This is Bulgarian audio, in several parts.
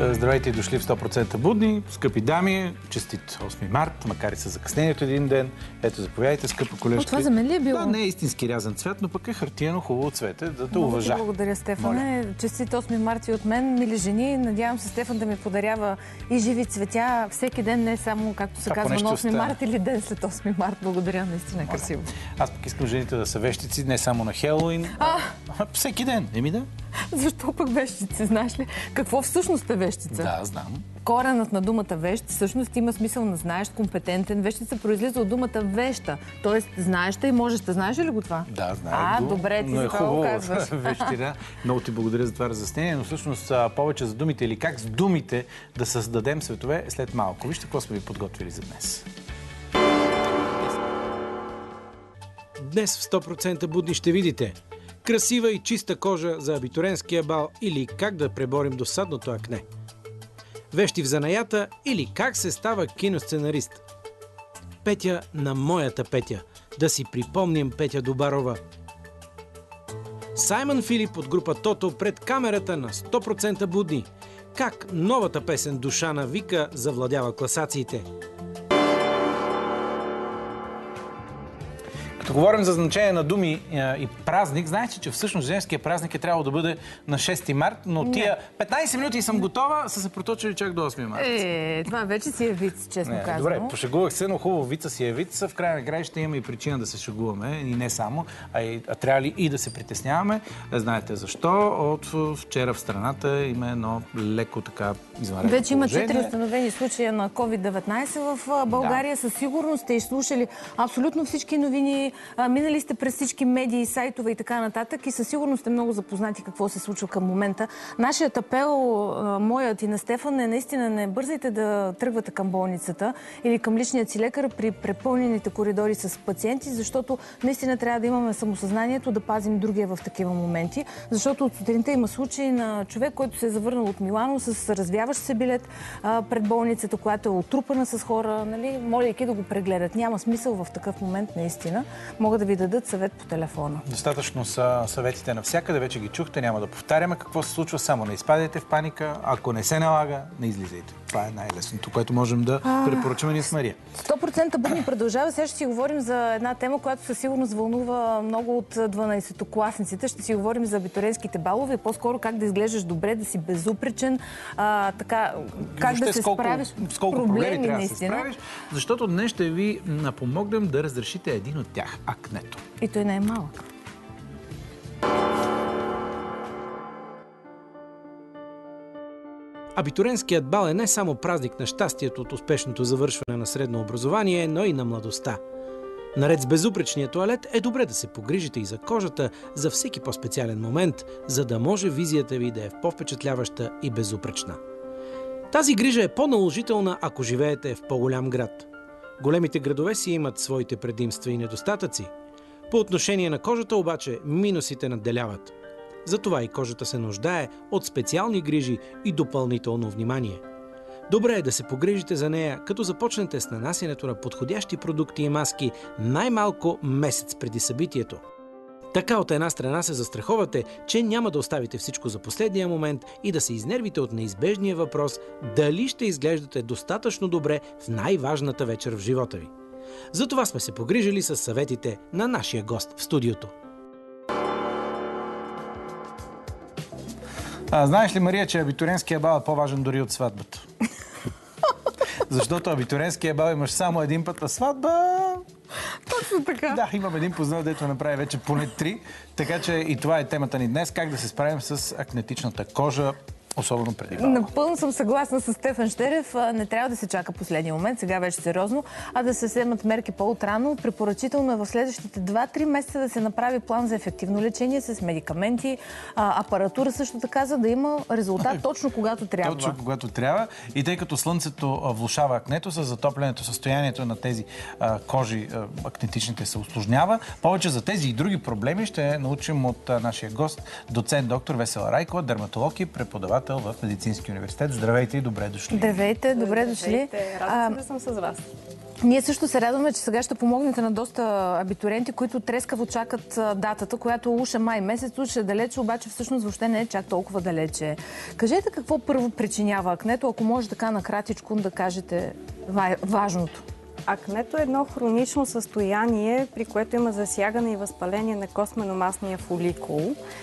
Здравейте и дошли в 100% будни. Скъпи дами, честит 8 март, макар и с закъснението един ден. Ето, заповядайте, скъпа колежка. Това за мен ли е било? Да, не е истински рязан цвят, но пък е хартиено хубаво цвете, да те уважа. Благодаря, Стефане. Честит 8 март и от мен, мили жени. Надявам се Стефан да ми подарява и живи цветя всеки ден, не само, както се казва, на 8 март или ден след 8 март. Благодаря, наистина е красиво. Аз пък искам жените да са вещици, не само на Хелоуин, всеки ден. Еми да. Защо пък вещици, знаеш ли? Какво всъщност е вещица? Да, знам. Коренът на думата вещ всъщност има смисъл на знаещ, компетентен. Вещица произлиза от думата веща. Тоест, знаеща и можеща. Знаеш ли го това? Да, знам го. Добре, ти но за това го казваш. Вещина. Много ти благодаря за това разяснение, но всъщност повече за думите или как с думите да създадем светове след малко. Вижте какво сме ви подготвили за днес. Днес в 100% будни ще видите красива и чиста кожа за абитуренския бал или как да преборим досадното акне. Вещи в занаята или как се става киносценарист. Петя на моята Петя. Да си припомним Петя Добарова. Саймън Филип от група Тото пред камерата на 100% будни. Как новата песен "Душа на Вика" завладява класациите. Като говорим за значение на думи и празник, знаете, че всъщност женския празник е трябвало да бъде на 6 март, но тия 15 минути и съм готова, са се проточили чак до 8 март. Това вече си е виц, честно казано. Добре, пошегувах се, но хубаво вица си е виц. В края на края ще имаме и причина да се шегуваме, и не само, а трябва ли и да се притесняваме. Знаете защо? От вчера в страната има едно леко така извънредно вече има положение. 4 установени случая на COVID-19 в България. Със сигурност сте изслушали абсолютно всички новини, минали сте през всички медии, сайтове и така нататък и със сигурност сте много запознати какво се случва към момента. Нашият апел, моят и на Стефан, е наистина не бързайте да тръгвате към болницата или към личният си лекар при препълнените коридори с пациенти, защото наистина трябва да имаме самосъзнанието да пазим другия в такива моменти, защото от сутринта има случай на човек, който се е завърнал от Милано с развяващ се билет пред болницата, която е отрупана с хора, нали, молейки да го прегледат. Няма смисъл в такъв момент наистина. Могат да ви дадат съвет по телефона. Достатъчно са съветите навсякъде, вече ги чухте, няма да повтаряме какво се случва, само не изпадайте в паника, ако не се налага, не излизайте. Това е най-лесното, което можем да препоръчаме ние с Мария. 100% будни продължава. Сега ще си говорим за една тема, която със сигурност вълнува много от 12-класниците. Ще си говорим за абитуренските балове, по-скоро как да изглеждаш добре, да си безупречен, така, как да се справиш с колко проблеми трябва да се справиш, защото днес ще ви помогнем да разрешите един от тях – акнето. И той не е малък. Абитуренският бал е не само празник на щастието от успешното завършване на средно образование, но и на младостта. Наред с безупречния тоалет е добре да се погрижите и за кожата за всеки по-специален момент, за да може визията ви да е по-впечатляваща и безупречна. Тази грижа е по-наложителна, ако живеете в по-голям град. Големите градове си имат своите предимства и недостатъци. По отношение на кожата обаче минусите надделяват. Затова и кожата се нуждае от специални грижи и допълнително внимание. Добре е да се погрижите за нея, като започнете с нанасянето на подходящи продукти и маски най-малко месец преди събитието. Така от една страна се застраховате, че няма да оставите всичко за последния момент и да се изнервите от неизбежния въпрос дали ще изглеждате достатъчно добре в най-важната вечер в живота ви. Затова сме се погрижили с съветите на нашия гост в студиото. Знаеш ли, Мария, че абитуренския бал е по-важен дори от сватбата? Защото абитуренския бал имаш само един път, а сватба... Точно така. Да, имам един познат, дето направи вече поне 3. Така че и това е темата ни днес. Как да се справим с акнетичната кожа, особено преди бала. Напълно съм съгласна с Стефан Щерев. Не трябва да се чака последния момент, сега вече сериозно, а да се вземат мерки по-отрано. Препоръчително е в следващите 2-3 месеца да се направи план за ефективно лечение с медикаменти, апаратура също така, за да има резултат точно когато трябва. Точно когато трябва. И тъй като слънцето влошава акнето, с затоплянето, състоянието на тези кожи, акнетичните се усложнява. Повече за тези и други проблеми ще научим от нашия гост, доцент доктор Весела Райкова, дерматолог и преподавател в Медицинския университет. Здравейте и добре дошли. Здравейте, добре дошли. Радвам се да съм с вас. Ние също се радваме, че сега ще помогнете на доста абитуриенти, които трескаво чакат датата, която уж е май месец, уж е далече, обаче всъщност въобще не е чак толкова далече. Кажете какво първо причинява акнето, ако може така накратичко да кажете важното. Акнето е едно хронично състояние, при което има засягане и възпаление на костмено-масния фоликул.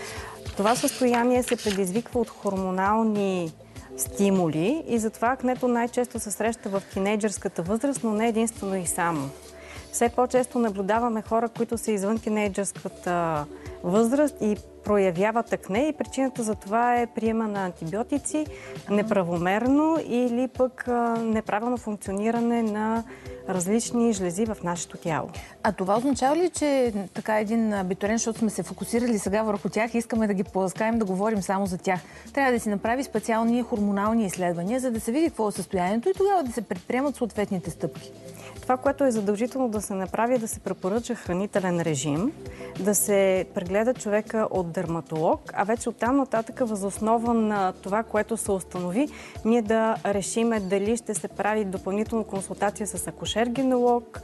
Това състояние се предизвиква от хормонални стимули и затова акнето най-често се среща в тинейджърската възраст, но не единствено и само. Все по-често наблюдаваме хора, които са извън тинейджърската възраст и проявяват акне и причината за това е приема на антибиотици неправомерно или пък неправилно функциониране на различни жлези в нашето тяло. А това означава ли, че така един абитуриент, защото сме се фокусирали сега върху тях и искаме да ги поласкаем, да говорим само за тях, трябва да си направи специални хормонални изследвания, за да се види какво е състоянието и тогава да се предприемат съответните стъпки? Това, което е задължително да се направи, е да се препоръча хранителен режим, да се прегледа човека от дерматолог, а вече оттам нататък въз основа на това, което се установи, ние да решиме дали ще се прави допълнително консултация с акушер-гинеколог,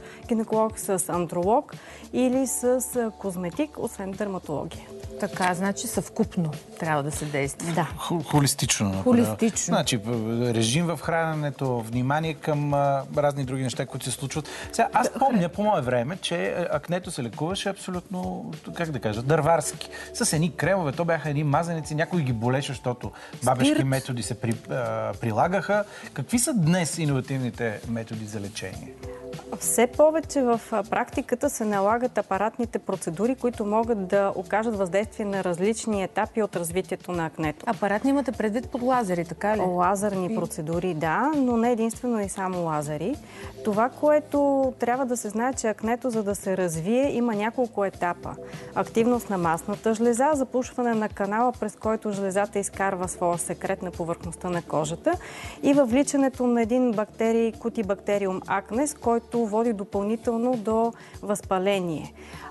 с андролог или с козметик, освен дерматология. Така, значи съвкупно трябва да се действа. Да. Холистично. Холистично. Значи, режим в храненето, внимание към разни други неща, които се случват. Сега, аз помня по мое време, че акнето се лекуваше абсолютно, как да кажа, дърварски. С едни кремове, то бяха едни мазаници, някой ги болеше, защото бабешки методи се прилагаха. Какви са днес иновативните методи за лечение? Все повече в практиката се налагат апаратните процедури, които могат да окажат въздействие на различни етапи от развитието на акнето. Апаратни имате предвид под лазери, така ли? Лазерни процедури, да, но не единствено и само лазери. Това, което трябва да се знае, че акнето, за да се развие, има няколко етапа. Активност на масната жлеза, запушване на канала, през който жлезата изкарва своя секрет на повърхността на кожата и въвличането на един кутибактериум акнес, който води допълнително до възпаление.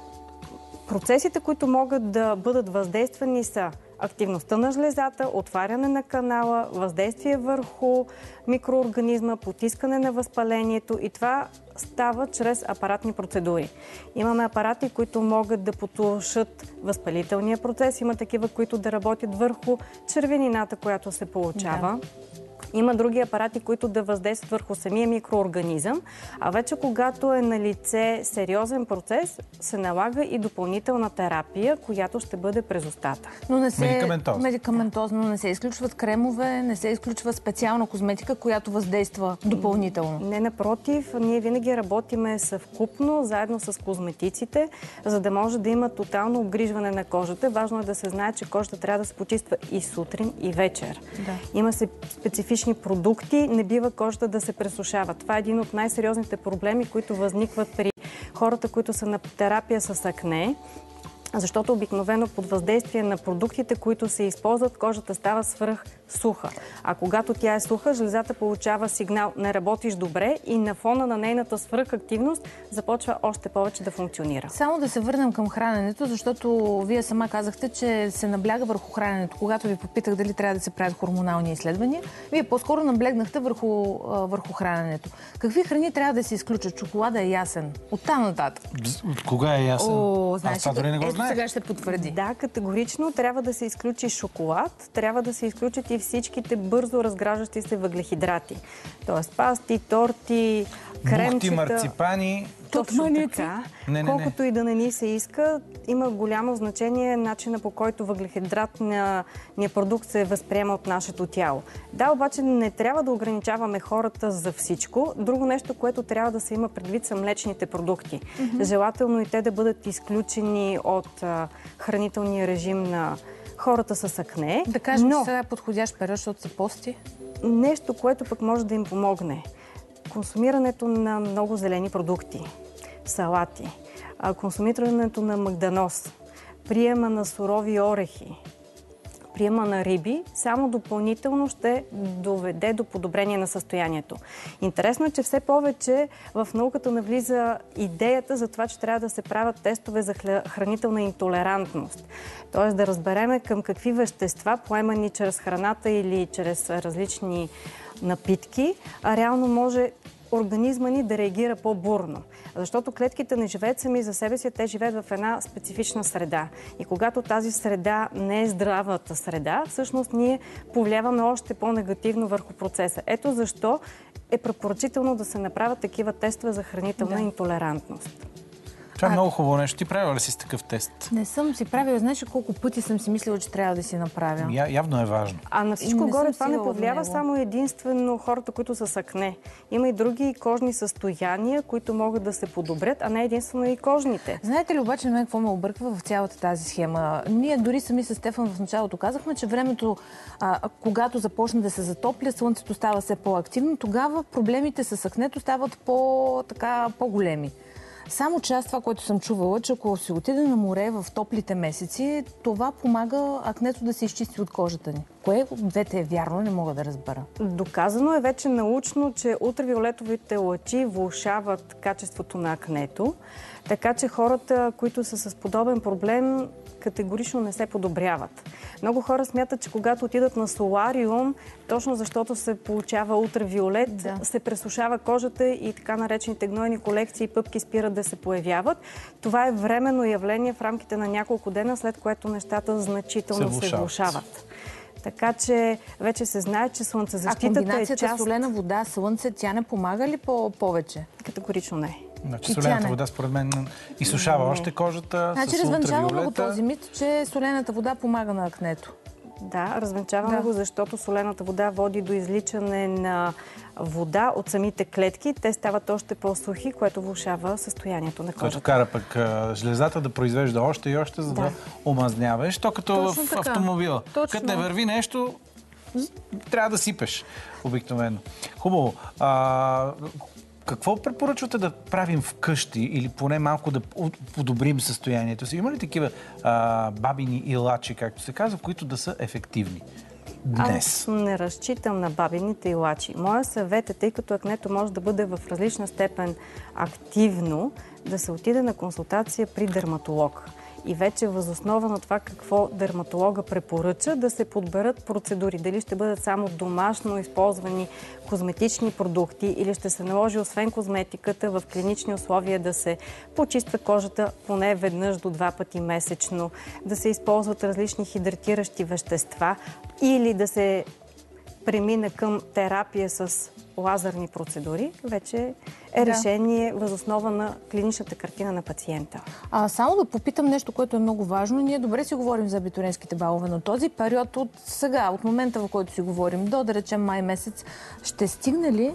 Процесите, които могат да бъдат въздействани, са активността на жлезата, отваряне на канала, въздействие върху микроорганизма, потискане на възпалението и това става чрез апаратни процедури. Имаме апарати, които могат да потушат възпалителния процес, има такива, които да работят върху червенината, която се получава. Да. Има други апарати, които да въздействат върху самия микроорганизъм, а вече когато е на лице сериозен процес, се налага и допълнителна терапия, която ще бъде през устата. Но не се медикаментозно, не се изключват кремове, не се изключва специална козметика, която въздейства допълнително. Не, напротив, ние винаги работиме съвкупно, заедно с козметиците, за да може да има тотално обгрижване на кожата. Важно е да се знае, че кожата трябва да се почиства и сутрин, и вечер. Да. Има се специфични продукти, не бива кожата да се пресушава. Това е един от най-сериозните проблеми, които възникват при хората, които са на терапия с акне. Защото обикновено под въздействие на продуктите, които се използват, кожата става свръхсуха. А когато тя е суха, жлезата получава сигнал не работиш добре и на фона на нейната свръхактивност започва още повече да функционира. Само да се върнем към храненето, защото вие сама казахте, че се набляга върху храненето. Когато ви попитах дали трябва да се правят хормонални изследвания, вие по-скоро наблегнахте върху храненето. Какви храни трябва да се изключат? Шоколада е ясен. Оттам нататък. От кога е ясен? Аз това дори не го знаех. Сега ще потвърди. Да, категорично трябва да се изключи шоколад, трябва да се изключат и всичките бързо разграждащи се въглехидрати. Тоест пасти, торти, кремчета. Бухти, марципани. Точно така. Колкото и да не ни се иска, има голямо значение начина, по който въглехидратния продукт се възприема от нашето тяло. Да, обаче не трябва да ограничаваме хората за всичко. Друго нещо, което трябва да се има предвид, са млечните продукти. Желателно и те да бъдат изключени от хранителния режим на хората с акне. Да кажем, че сега е подходящ период, защото са пости. Нещо, което пък може да им помогне. Консумирането на много зелени продукти, салати, консумирането на магданоз, приема на сурови орехи, приема на риби, само допълнително ще доведе до подобрение на състоянието. Интересно е, че все повече в науката навлиза идеята за това, че трябва да се правят тестове за хранителна интолерантност. Тоест да разбереме към какви вещества, поемани чрез храната или чрез различни напитки, а реално може организма ни да реагира по-бурно. Защото клетките не живеят сами за себе си, те живеят в една специфична среда. И когато тази среда не е здравата среда, всъщност ние повлияваме още по-негативно върху процеса. Ето защо е препоръчително да се направят такива тестове за хранителна интолерантност. Това е много хубаво нещо. Ти правила ли си с такъв тест? Не съм си правила. Знаеш колко пъти съм си мислила, че трябва да си направя? Явно е важно. А на всичко горе това не повлиява само единствено хората, които са с акне. Има и други кожни състояния, които могат да се подобрят, а не единствено и кожните. Знаете ли обаче на мен какво ме обърква в цялата тази схема? Ние дори сами с Стефан в началото казахме, че времето, когато започне да се затопля, слънцето става все по-активно, тогава проблемите с акнето стават по-големи. Само че аз това, което съм чувала, че ако се отиде на море в топлите месеци, това помага акнето да се изчисти от кожата ни. Кое от двете е вярно, не мога да разбера. Доказано е вече научно, че ултравиолетовите лъчи влошават качеството на акнето, така че хората, които са с подобен проблем, категорично не се подобряват. Много хора смятат, че когато отидат на солариум, точно защото се получава ултравиолет, се пресушава кожата и така наречените гнойни колекции и пъпки спират да се появяват. Това е временно явление в рамките на няколко дена, след което нещата значително се влошават. Така че вече се знае, че слънцезащитата е част... А комбинацията солена вода, слънце, тя не помага ли повече? Категорично не. Значи солената вода, според мен, изсушава още кожата. Значи развенчаваме го този мит, че солената вода помага на акнето. Да, развенчаваме го, защото солената вода води до изличане на вода от самите клетки. Те стават още по-сухи, което влошава състоянието на кожата. Което кара пък железата да произвежда още и още, за да омазняваш. То като в автомобила. Като не върви нещо, трябва да сипеш обикновено. Хубаво. Какво препоръчвате да правим вкъщи или поне малко да подобрим състоянието си? Има ли такива бабини илачи, както се казва, които да са ефективни днес? Аз не разчитам на бабините илачи. Моя съвет е, тъй като акнето може да бъде в различна степен активно, да се отиде на консултация при дерматолог. И вече въз основа на това какво дерматолога препоръча, да се подберат процедури. Дали ще бъдат само домашно използвани козметични продукти или ще се наложи освен козметиката в клинични условия да се почиства кожата поне веднъж до 2 пъти месечно, да се използват различни хидратиращи вещества или да се премина към терапия с лазерни процедури, вече е решение въз основа на клиничната картина на пациента. Само да попитам нещо, което е много важно. Ние добре си говорим за абитуриентските балове, но този период от сега, от момента, в който си говорим, да речем май месец, ще стигне ли,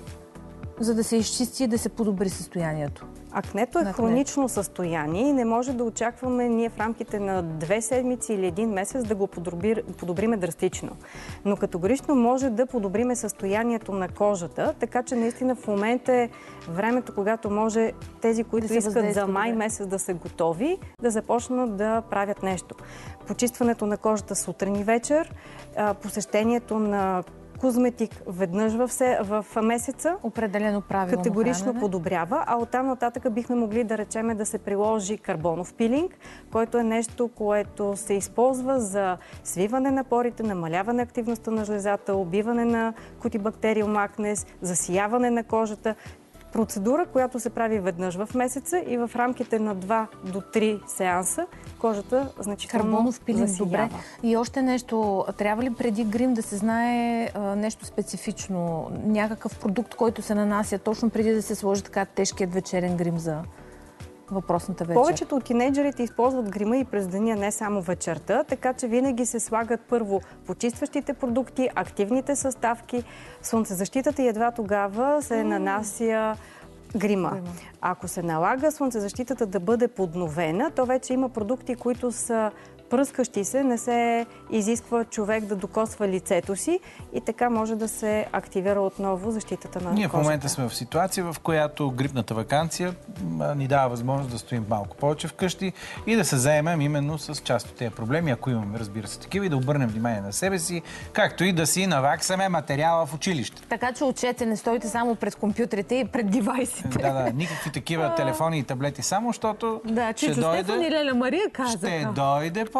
за да се изчисти и да се подобри състоянието? Акнето е хронично състояние и не може да очакваме ние в рамките на 2 седмици или 1 месец да го подобриме драстично. Но категорично може да подобриме състоянието на кожата, така че наистина в момента е времето, когато може тези, които искат за май месец да са готови, да започнат да правят нещо. Почистването на кожата сутрин и вечер, посещението на козметик веднъж в месеца. Определено правилно категорично подобрява, а оттам нататък бихме могли да речем да се приложи карбонов пилинг, който е нещо, което се използва за свиване на порите, намаляване активността на жлезата, убиване на Кутибактериум акнес, засияване на кожата. Процедура, която се прави веднъж в месеца и в рамките на 2 до 3 сеанса кожата значително карбонов пилинг, засиява. добре. И още нещо, трябва ли преди грим да се знае нещо специфично? Някакъв продукт, който се нанася точно преди да се сложи така тежкият вечерен грим за въпросната вечер? Повечето от тинейджерите използват грима и през деня, не само вечерта, така че винаги се слагат първо почистващите продукти, активните съставки, слънцезащитата и едва тогава се нанася грима. Ако се налага слънцезащитата да бъде подновена, то вече има продукти, които са пръскащи се, не се изисква човек да докосва лицето си и така може да се активира отново защитата на кожата. Ние в момента сме в ситуация, в която грипната ваканция ни дава възможност да стоим малко повече вкъщи и да се заемем именно с част от тези проблеми, ако имаме, разбира се, такива, и да обърнем внимание на себе си, както и да си наваксаме материала в училище. Така че учете, не стойте само пред компютрите и пред девайсите. Да, никакви такива телефони и таблети само, защото Чичо Стефан и Леля Мария казаха. Ще дойде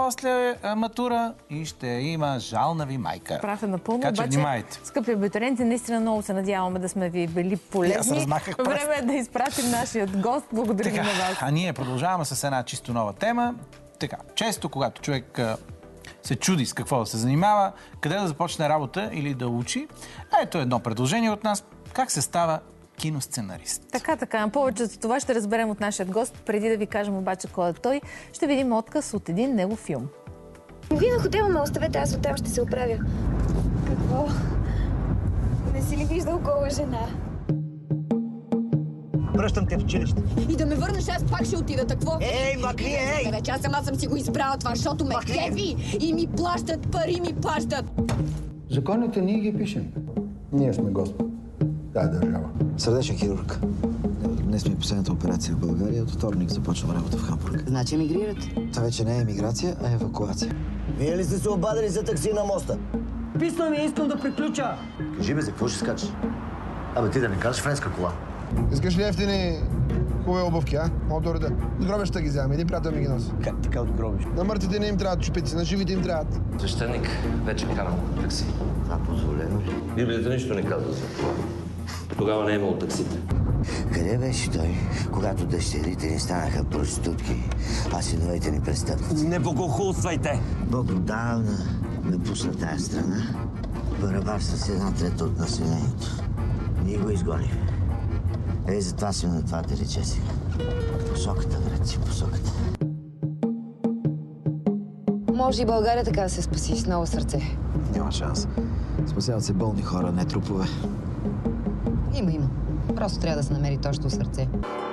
после матура и ще има жална ви майка. Прав е напълно, така че обаче, внимайте. скъпи абитуриенти, наистина много се надяваме да сме ви били полезни. Време е да изпратим нашият гост. Благодарим на вас. А ние продължаваме с една чисто нова тема. Така, често, когато човек се чуди с какво да се занимава, къде да започне работа или да учи, ето едно предложение от нас. Как се става киносценарист? Така. Повече за това ще разберем от нашия гост. Преди да ви кажем обаче кой е той, ще видим отказ от един негов филм. Вие на хотела ме оставете, аз оттам ще се оправя. Какво? Не си ли виждал гола жена? Връщам те в училище. И да ме върнеш, аз пак ще отида. Какво? Ей, махни, ей! Вече аз сама съм си го избрала това, защото ме кефи и ми плащат, пари ми плащат. Законите ние ги пишем. Ние сме Господ. Тая държава. Сърдечен хирург. Днес ми е последната операция в България. От вторник започвам работа в Хамбург. Значи емигрирате? Това вече не е емиграция, а евакуация. Вие ли сте се обадили за такси на моста? Писна ми, искам да приключа. Кажи бе, за какво ще скачаш? Абе, ти да не кажеш френска кола. Искаш ли ефтини хубави обувки, а? Мога да реда. От гробища ги вземам. Един приятел ми ги носи. Как така от гробиш? На мъртвите не им трябват чупици, на живите им трябват. Свещеник, вече карам такси. Това позволено ли? Библията нищо не казва за това. Тогава не е имало таксите. Къде беше той, когато дъщерите ни станаха проститутки, а синовете ни престъпници? Не богохулствайте! Бог отдавна напусна тая страна. Барабарства с 1/3 от населението. Ние го изгонихме. Ей, затова сме на това рече сега. Посоката, брат си, посоката. Може и България така да се спаси с ново сърце. Няма шанс. Спасяват се болни хора, не трупове. Има. Просто трябва да се намери точно сърце.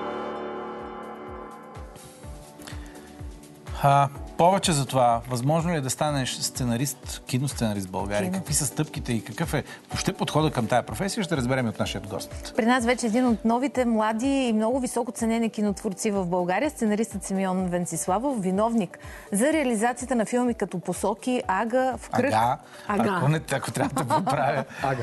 Повече за това, възможно ли е да станеш сценарист, киносценарист в България? Какви са стъпките и какъв е въобще подхода към тая професия? Ще разберем от нашия гост. При нас вече един от новите млади и много високо ценени кинотворци в България, сценаристът Симеон Венциславов, виновник за реализацията на филми като Посоки, Ага, В кръг. Ако трябва да поправя.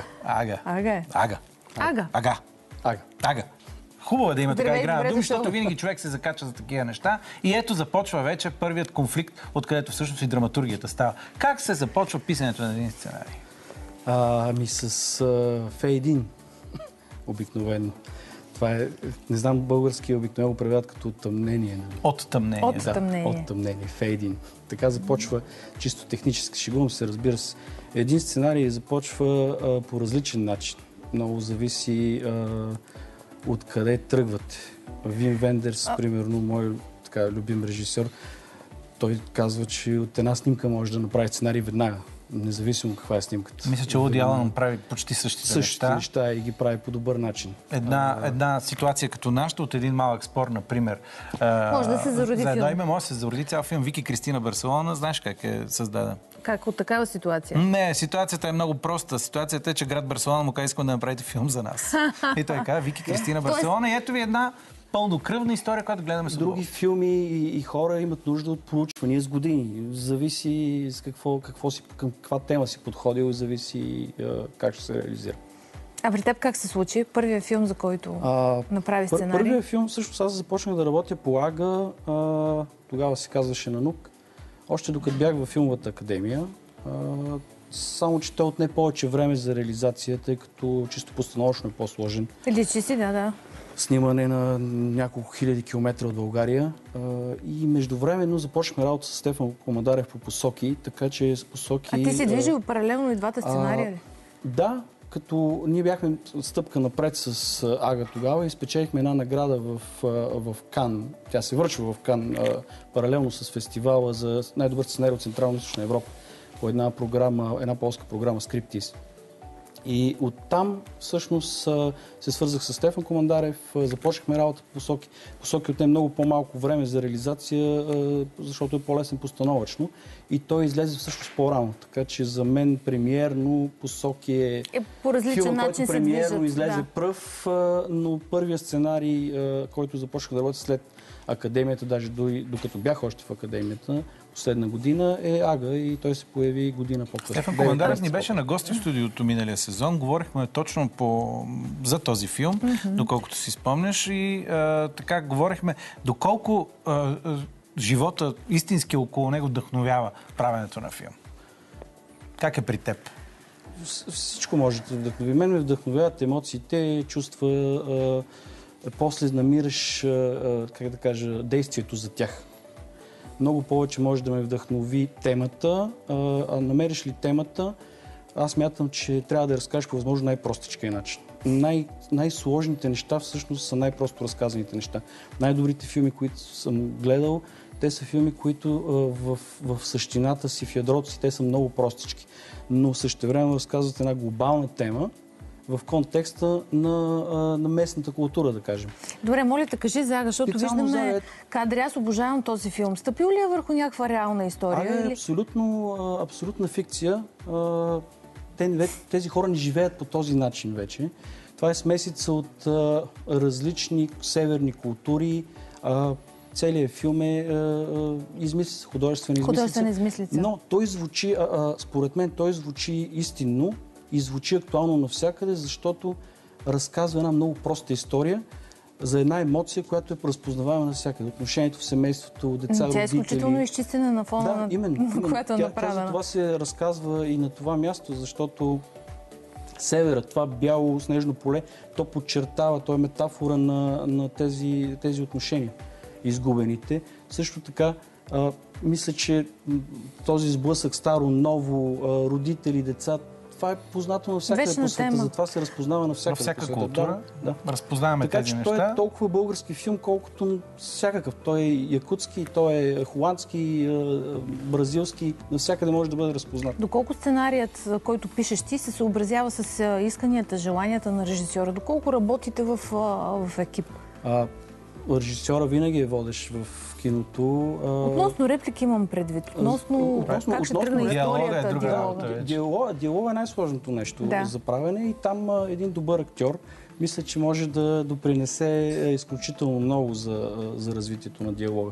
Ага. Хубаво е да има така игра на думи, защото винаги човек се закача за такива неща. И ето започва вече първият конфликт, откъдето всъщност и драматургията става. Как се започва писането на един сценарий? С фейдин обикновено. Това е, не знам, български обикновено го преведат като тъмнение. Оттъмнение. Фейдин. Така започва чисто технически. Шегувам се, разбира се. Един сценарий започва по различен начин. Много зависи откъде тръгвате. Вим Вендерс, примерно, мой така любим режисьор, той казва, че от една снимка може да направи сценарий веднага, независимо каква е снимката. Мисля, че Уди Алън прави почти същите неща и ги прави по добър начин. Една ситуация като нашата от един малък спор, например. Може да се зароди филм. Може да се зароди цял филм. Вики Кристина Барселона, знаеш как е създаден? Как от такава ситуация? Не, ситуацията е много проста. Ситуацията е, че град Барселона му каза, искам да направите филм за нас. И той каза, Вики Кристина Барселона. И ето ви една пълнокръвна история, която гледаме с други филми и хора имат нужда от проучвания с години. Зависи с към каква тема си подходил и зависи как ще се реализира. А при теб как се случи? Първият филм, за който направи сценарий? Първият филм, всъщност аз започнах да работя по Ага, тогава се казваше Нанук. Още докато бях във филмовата академия, само че той отне повече време за реализация, тъй като чисто постановъчно е по-сложен. Личи си, да. Снимане на няколко хиляди километра от България. И междувременно започнахме работа с Стефан Командарев по Посоки, така че с Посоки... А ти си движил паралелно и двата сценария ли? Да, като ние бяхме стъпка напред с Ага тогава и спечелихме една награда в Кан. Тя се връчва в Кан паралелно с фестивала за най-добър сценарий от Централна и Източна Европа по една полска програма Скриптис. И оттам всъщност се свързах с Стефан Командарев, започнахме работа по Посоки. Посоки отне много по-малко време за реализация, защото е по-лесен постановъчно. И той излезе всъщност по-рано. Така че за мен премиерно Посоки е по различен филм, начин който премиерно излезе пръв, но първият сценарий, който започнах да работя след академията, даже докато бях още в академията, последна година е Ага и той се появи година по-късно. Стефан Командарев ни беше на гости в студиото миналия сезон. Говорихме точно за този филм, доколкото си спомняш. И така говорихме доколко живота истински около него вдъхновява правенето на филм? Как е при теб? Всичко може да вдъхнови. Мен ме вдъхновяват емоциите, чувства, после намираш, как да кажа, действието за тях. Много повече може да ме вдъхнови темата, а намериш ли темата, аз мятам, че трябва да я разкажеш по възможно най-простичкия начин. Най-сложните неща всъщност са най-просто разказаните неща. Най-добрите филми, които съм гледал, те са филми, които в същината си, в ядрото си, те са много простички. Но същевременно разказват една глобална тема в контекста на местната култура, да кажем. Добре, моля те, кажи Зага, защото специално виждаме кадри. Аз обожавам този филм. Стъпил ли е върху някаква реална история? Или? Абсолютна фикция. Тези хора не живеят по този начин вече. Това е смесица от различни северни култури. Целият филм е измислица, художествена измислица. Но той звучи, според мен, той звучи истинно и звучи актуално навсякъде, защото разказва една много проста история за една емоция, която е разпознаваема навсякъде. Отношението в семейството, деца, родители. Тя е изключително изчистена на фона, на която е направена. Това се разказва и на това място, защото севера, това бяло снежно поле, то подчертава, то е метафора на тези отношения, изгубените. Също така, мисля, че този сблъсък старо-ново, родители, деца, това е познато навсякъде по света, затова се разпознава навсякъде. Във всяка култура разпознаваме тези неща. Така че той е толкова български филм, колкото всякакъв. Той е якутски, той е холандски, бразилски, навсякъде може да бъде разпознат. Доколко сценарият, който пишеш ти, се съобразява с исканията, желанията на режисьора? Доколко работите в екип? Режисьора винаги е водещ в киното. Относно реплики имам предвид. Относно как ще тръгне историята, диалога е най-сложното нещо за правене и там един добър актьор мисля, че може да допринесе изключително много за развитието на диалога.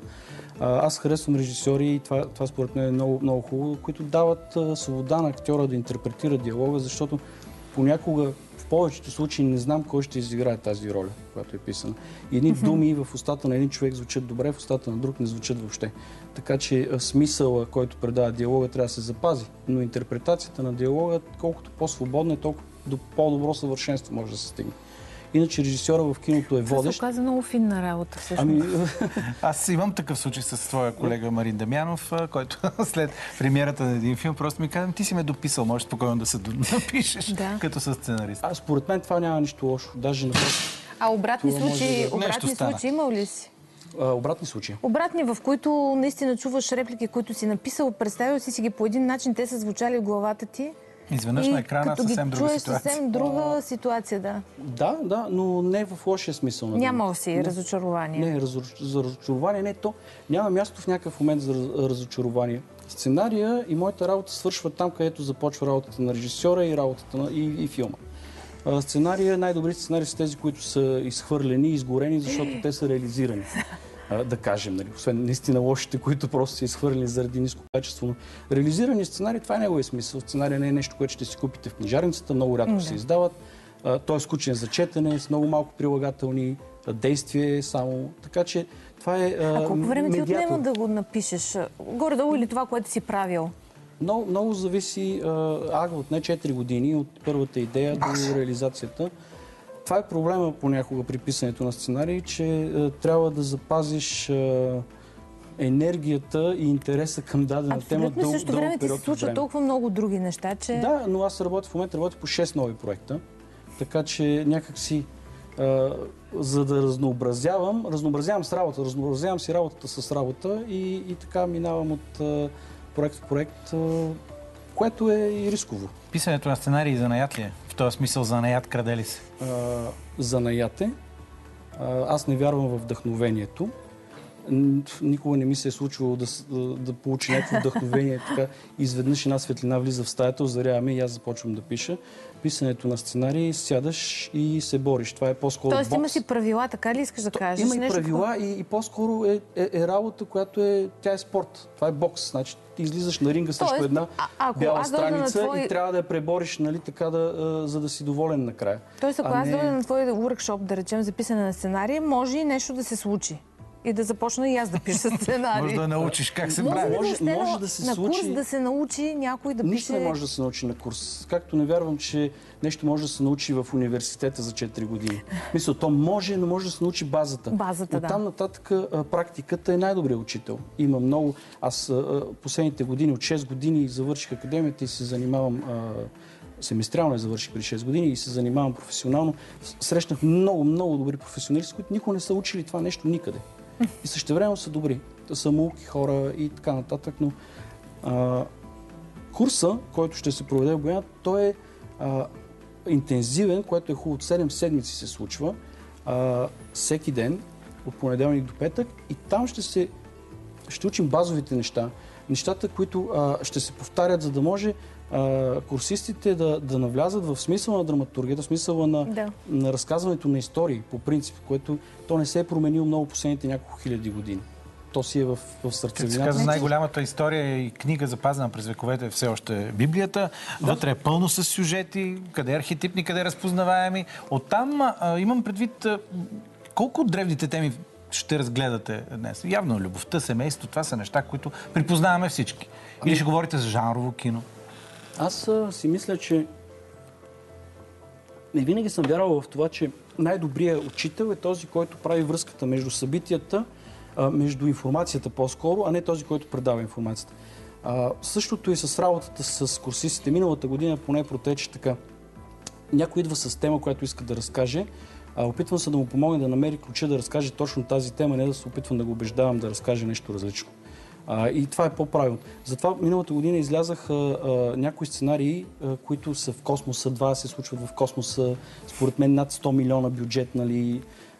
Аз харесвам режисьори и това според мен е много, много хубаво, които дават свобода на актьора да интерпретира диалога, защото понякога в повечето случаи не знам кой ще изиграе тази роля, която е писана. И едни думи в устата на един човек звучат добре, в устата на друг не звучат въобще. Така че смисъла, който предава диалога, трябва да се запази. Но интерпретацията на диалога, колкото по-свободна, толкова до по-добро съвършенство може да се стигне. Иначе режисьора в киното е водещ. Това се оказа много финна работа, всъщност. Аз имам такъв случай с твоя колега Марин Дамянов, който след премиерата на един филм просто ми каза, ти си ме дописал, можеш спокойно да се напишеш, като със сценарист. Според мен това няма нищо лошо. Даже обратни случаи имал ли си? Обратни случаи. Обратни, в които наистина чуваш реплики, които си написал, представил си ги по един начин, те са звучали в главата ти. Изведнъж на екрана съвсем друга ситуация. Съвсем друга ситуация, да. Да, но не в лошия смисъл. Няма си разочарование. Не, за разочарование не. То няма място в някакъв момент за разочарование. Сценария и моята работа свършва там, където започва работата на режисьора и работата и филма. Най-добрите сценарии са тези, които са изхвърлени, изгорени, защото те са реализирани. Да кажем, нали, освен наистина лошите, които просто са изхвърлени заради ниско качество. Но реализирани сценарии, това е неговия смисъл. Сценария не е нещо, което ще си купите в книжарницата, много рядко се издават. Той е скучен за четене, с много малко прилагателни действия само. Така че това е колко време ти отнема да го напишеш? Горе-долу или това, което си правил? Много зависи. Отне 4 години от първата идея до реализацията. Това е проблема понякога при писането на сценарии, че трябва да запазиш енергията и интереса към дадена тема дълго период от време. Също време ти се случват толкова много други неща, че... Да, но аз в момента работя по 6 нови проекта, така че някакси за да разнообразявам с работа, разнообразявам си работата с работа и така минавам от проект в проект, което е и рисково. Писането на сценарии занаят ли е? В този смисъл занаят краде ли се? Занаят е. Аз не вярвам в вдъхновението. Никога не ми се е случвало да получи някакво вдъхновение. Така, изведнъж една светлина влиза в стаята, озаряваме и аз започвам да пиша. Писането на сценарии, сядаш и се бориш. Това е по-скоро бокс. Тоест има си правила, така ли искаш да кажеш? Има и правила и по-скоро е работа, която тя е спорт. Това е бокс. Значи ти излизаш на ринга срещу една бяла страница и трябва да я пребориш, нали, така за да си доволен накрая. Тоест, ако аз дойда на твой уркшоп, да речем, за писане на сценария, може и нещо да се случи. и да започна и аз да пиша сценарий. Може да научиш как се прави. Може да се случи... На курс да се научи някой да пише... Нищо не може да се научи на курс. Както не вярвам, че нещо може да се научи в университета за 4 години. Мисля, то може, но може да се научи базата. Оттам нататък практиката е най-добрият учител. Има много... Аз последните години, от 6 години завърших академията и се занимавам... семестриално завърших при 6 години и се занимавам професионално. Срещнах много, много добри професионалисти, които никога не са учили това нещо никъде. И същевременно са добри. Те са мулки хора и така нататък, но курса, който ще се проведе в Бояна, той е интензивен, което е хубаво. 7 седмици се случва. Всеки ден, от понеделник до петък, и там ще учим базовите неща. Нещата, които ще се повтарят, за да може курсистите да навлязат в смисъла на драматургията, в смисъла на разказването на истории, по принцип, което то не се е променило много последните няколко хиляди години. То си е в сърцевината. Се казва, най-голямата история и книга, запазена през вековете, е все още Библията. Вътре е пълно с сюжети, къде архетипни, къде разпознаваеми. Оттам имам предвид колко от древните теми ще разгледате днес. Явно любовта, семейство, това са неща, които припознаваме всички. Или ще говорите за жанрово кино? Аз си мисля, че не винаги съм вярвал в това, че най-добрият учител е този, който прави връзката между събитията, между информацията по-скоро, а не този, който предава информацията. Същото и с работата с курсистите. Миналата година поне протече така. Някой идва с тема, която иска да разкаже. Опитвам се да му помогна да намери ключа да разкаже точно тази тема, не да се опитвам да го убеждавам да разкаже нещо различно. И това е по-правилно. Затова миналата година излязаха някои сценарии, които са в космоса. Два се случват в космоса. Според мен над 100 милиона бюджет, нали.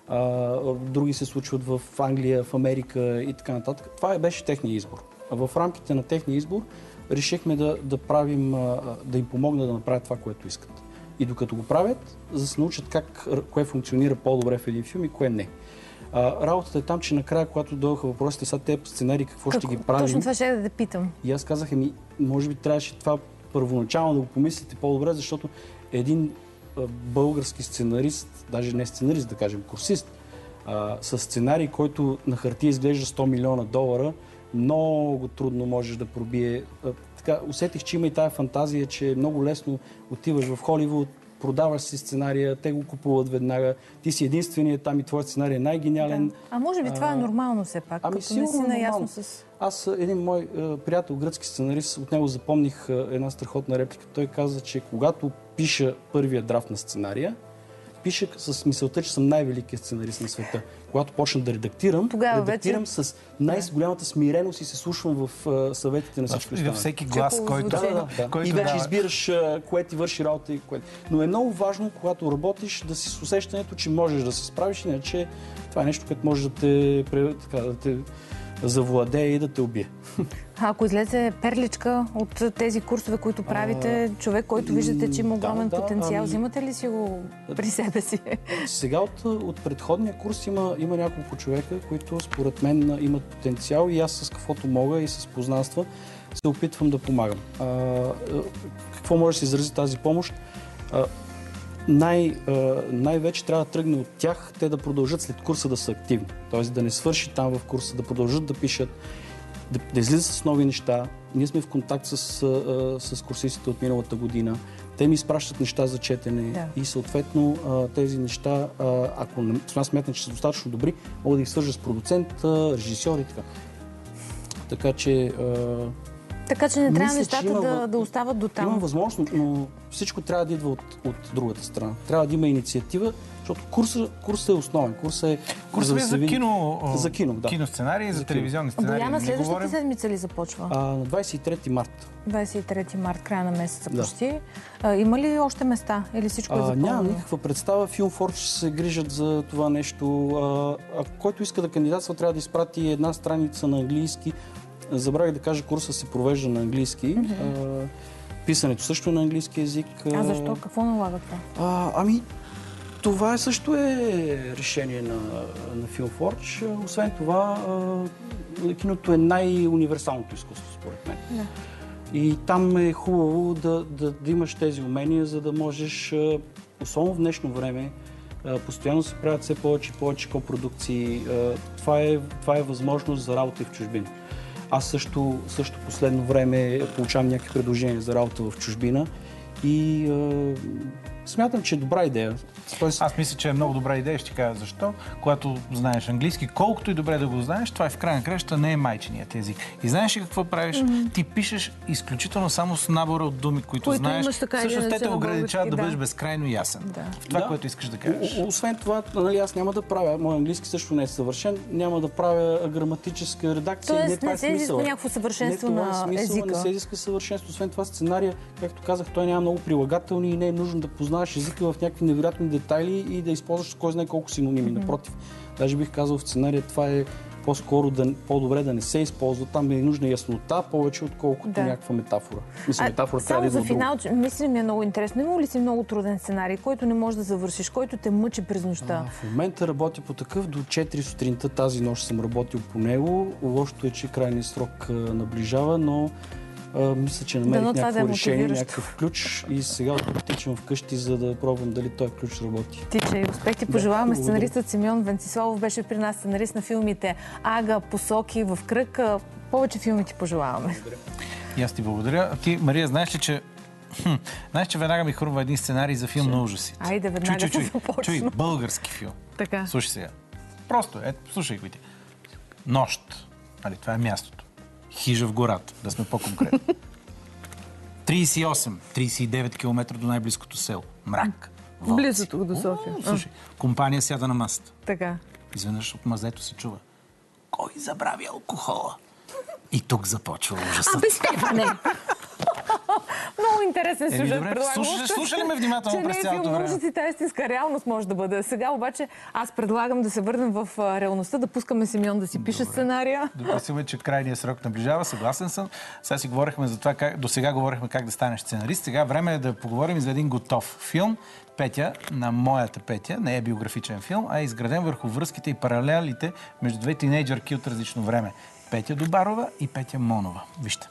Други се случват в Англия, в Америка и така нататък. Това беше техния избор. В рамките на техния избор решихме да правим, да им помогна да направят това, което искат. И докато го правят, за да се научат кое функционира по-добре в един филм и кое не. Работата е там, че накрая, когато дойдоха въпросите, сега тези сценарии, какво ще ги правим? Точно това ще да питам. И аз казах, може би трябваше това първоначално да го помислите по-добре, защото един български сценарист, даже не сценарист, да кажем, курсист, с сценарий, който на хартия изглежда 100 милиона долара, много трудно можеш да пробие. Така, усетих, че има и тая фантазия, че е много лесно отиваш в Холивуд, продаваш си сценария, те го купуват веднага, ти си единственият там и твоят сценарий е най-гениален. Да. А може би това е нормално все пак? Сигурно е нормално. Аз, един мой приятел, гръцки сценарист, от него запомних една страхотна реплика. Той каза, че когато пиша първия драфт на сценария, пиша с мисълта, че съм най-великият сценарист на света. Когато почна да редактирам, редактирам с най-голямата смиреност и се слушвам в съветите на всички останали. И във всеки глас, който и вече избираш кое ти върши работа и кое. Но е много важно, когато работиш, да си с усещането, че можеш да се справиш, иначе това е нещо, което може да те завладее и да те убие. Ако излезе перличка от тези курсове, които правите, човек, който виждате, че има огромен потенциал, взимате ли си го при себе си? Сега от предходния курс има няколко човека, които според мен имат потенциал и аз с каквото мога и с познанства се опитвам да помагам. Какво може да се изрази тази помощ? Най-вече трябва да тръгне от тях, те да продължат след курса да са активни. Тоест да не свърши там в курса, да продължат да пишат, да излизат с нови неща. Ние сме в контакт с курсистите от миналата година. Те ми изпращат неща за четене и съответно тези неща, ако смятам, че са достатъчно добри, мога да ги свържа с продуцент, режисьор и така. Така че не трябва нещата да остават до там. Има възможност, но всичко трябва да идва от другата страна. Трябва да има инициатива, защото курсът е основен. Курсът е за кино. За кино, да. Киносценарии, за телевизионни сценарии. Бояна, следващата седмица ли започва? На 23 март. 23 март, края на месеца почти. Има ли още места? Или всичко е запълнено? Нямам никаква представа. Филмфордж се грижат за това нещо. Който иска да кандидатства, трябва да изпрати една страница на английски. Забравих да кажа, курса се провежда на английски. Писането също е на английски език. А защо? Какво налага това? Това също е решение на Филмфордж. Освен това, киното е най-универсалното изкуство, според мен. Да. И там е хубаво да имаш тези умения, за да можеш, особено в днешно време, Постоянно се правят все повече и повече копродукции. Това е възможност за работа и в чужбина. Аз също последно време получавам някакви предложения за работа в чужбина и смятам, че е добра идея. Аз мисля, че е много добра идея, ще кажа защо. Когато знаеш английски, колкото и добре да го знаеш, това в край на краща не е майчиният език. И знаеш ли какво правиш? Ти пишеш изключително само с набора от думи, които знаеш. Всъщност те те ограничават да бъдеш безкрайно ясен в това, което искаш да кажеш. Освен това, аз няма да правя, моят английски също не е съвършен, няма да правя граматическа редакция. Тоест не се изисква някакво съвършенство на езика. Не се изисква съвършенство. Освен това, сценария, както казах, той няма много прилагателни и не е нужно да познаваш езика в някакви невероятни детайли и да използваш кой знае колко синоними. Напротив, даже бих казал в сценария това е по-скоро по-добре да не се използва. Там е нужна яснота повече, отколкото някаква метафора. Само за финал, мисля ми е много интересно. Има ли си много труден сценарий, който не можеш да завършиш, който те мъчи през нощта? В момента работя по такъв до 4 сутринта. Тази нощ съм работил по него. Лошото е, че крайният срок наближава, но мисля, че намерих някакво решение, някакъв ключ и сега отичам вкъщи, за да пробвам дали този ключ работи. Тича и успех ти пожелаваме. Сценаристът Симеон Венциславов беше при нас, сценарист на филмите Ага, Посоки, В кръг. Повече филми ти пожелаваме. И аз ти благодаря. Ти, Мария, знаеш ли, че веднага ми хрумва един сценарий за филм на ужаси. Айде, веднага се започна. Чуй, български филм. Така. Слушай сега. Просто, слушай го ти. Нощ. Това е мястото. Хижа в гората, да сме по-конкретни. 38-39 км до най-близкото село. Мрак. Близото до София. Слушай, компания сяда на масата. Така. Изведнъж от мазето се чува. Кой забрави алкохола? И тук започва ужасът. Стефане! Много интересен сюжет предлагам. Слушали ме внимателно през цялото време? Че не е филм, истинска реалност може да бъде. Сега обаче аз предлагам да се върнем в реалността, да пускаме Симеон да си пише сценария. Дописваме, че крайният срок наближава, съгласен съм. Сега си говорихме за това, до сега говорихме как да станеш сценарист. Сега време е да поговорим за един готов филм. Петя, на моята Петя, не е биографичен филм, а е изграден върху връзките и паралелите между две тинейджърки от различно време. Петя Добарова и Петя Монова. Вижте.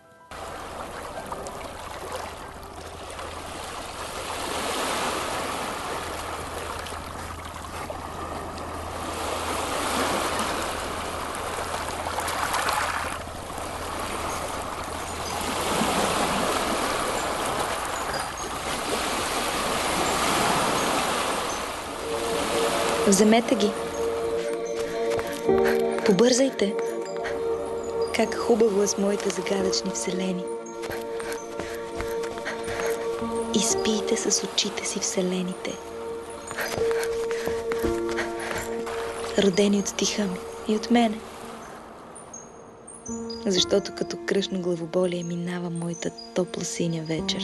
Вземете ги. Побързайте. Как хубаво е с моите загадъчни вселени. И спийте с очите си вселените. Родени от стиха ми и от мене. Защото като кръшно главоболие минава моята топла синя вечер.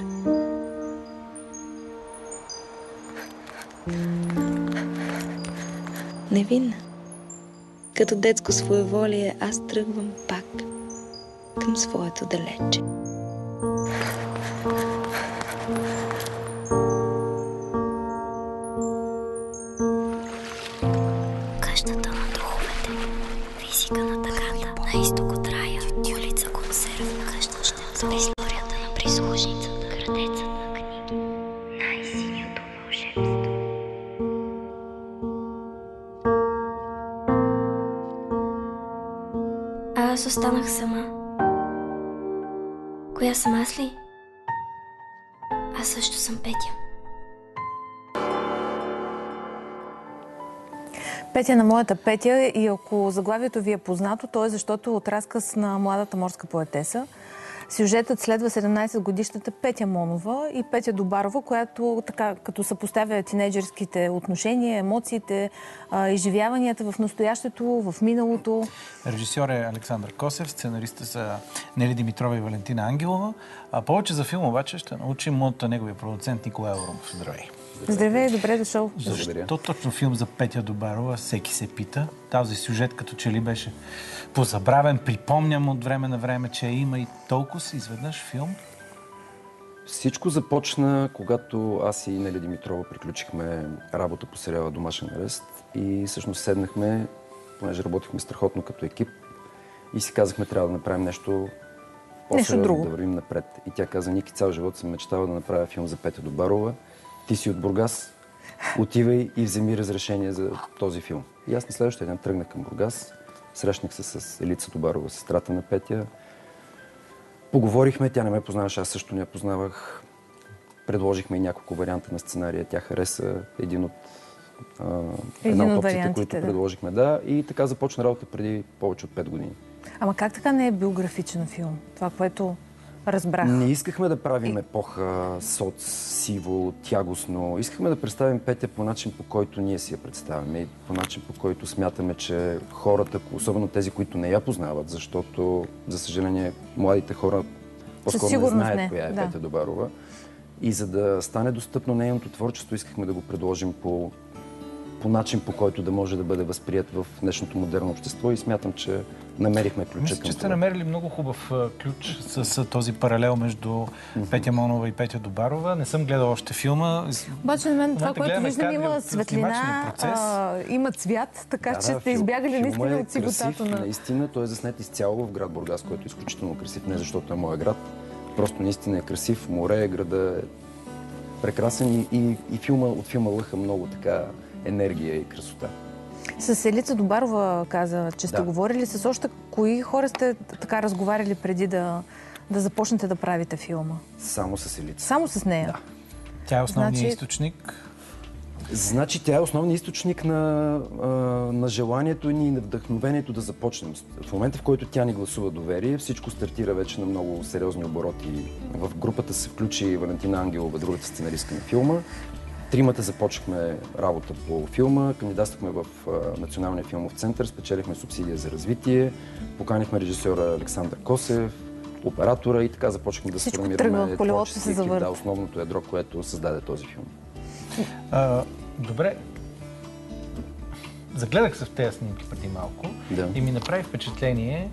Невинна. Като детско своеволие аз тръгвам пак към своето далече. Къщата на духовете, физика на тъгата, на изток от рая, улица консервна, къща за историята на прислужницата, градецът на книги, най-синято вълшебство. Аз останах сама. Коя съм аз ли? Аз също съм Петя. Петя на моята Петя, и ако заглавието ви е познато, то е защото от разказ на младата морска поетеса. Сюжетът следва 17-годишната Петя Монова и Петя Добарова, която така като съпоставя тинейджерските отношения, емоциите, изживяванията в настоящето, в миналото. Режисьор е Александър Косев, сценаристи са Нели Димитрова и Валентина Ангелова. А повече за филм обаче ще научим от неговия продуцент Николай Аврамов. Здравей! Здравей, добре дошъл. Защо точно филм за Петя Добарова? Всеки се пита. Този сюжет като че ли беше позабравен. Припомням от време на време, че има и толкова изведнъж филм. Всичко започна, когато аз и Нели Димитрова приключихме работа по сериала "Домашен арест" и всъщност седнахме, понеже работихме страхотно като екип и си казахме, трябва да направим нещо по-сериозно, да вървим напред. И тя каза: Ники, цял живот съм мечтала да направя филм за Петя Добарова. Ти си от Бургас, отивай и вземи разрешение за този филм. И аз на следващия ден тръгнах към Бургас, срещнах се с Елица Добарова, сестрата на Петя. Поговорихме, тя не ме познаваше, аз също не я познавах. Предложихме и няколко варианта на сценария. Тя хареса една от опциите, които предложихме. Да, и така започна работа преди повече от 5 години. Ама как така не е биографичен филм? Това, което разбрах. Не искахме да правим епоха соц, сиво, тягостно. Искахме да представим Петя по начин, по който ние си я представяме и по начин, по който смятаме, че хората, особено тези, които не я познават, защото, за съжаление, младите хора по-скоро не знаят коя е Петя Добарова. И за да стане достъпно нейното творчество, искахме да го предложим по начин, по който да може да бъде възприят в днешното модерно общество и смятам, че намерихме ключа. Мисля, че сте намерили много хубав ключ с този паралел между Петя Монова и Петя Добарова. Не съм гледал още филма. Обаче на мен това, което виждам, има светлина, има цвят, така че сте избягали наистина от сиготата на... Наистина, той е заснет изцяло в град Бургас, който е изключително красив, не защото е моя град. Просто наистина е красив, море, града е прекрасен и от филма лъха много така енергия и красота. С Елица Добарова каза, че сте говорили. С още кои хора сте така разговаряли преди да започнете да правите филма? Само с Елица. Само с нея? Да. Тя е основният източник? Значи тя е основният източник на желанието ни и на вдъхновението да започнем. В момента, в който тя ни гласува доверие, всичко стартира вече на много сериозни обороти. В групата се включи Валентина Ангелова, другата сценаристка на филма. Тримата започнахме работа по филма, кандидатствахме в Националния филмов център, спечелихме субсидия за развитие, поканихме режисьора Александър Косев, оператора и така започнахме да сформираме творчески екип, основното ядро, което създаде този филм. Добре. Загледах се в тези снимки преди малко и ми направи впечатление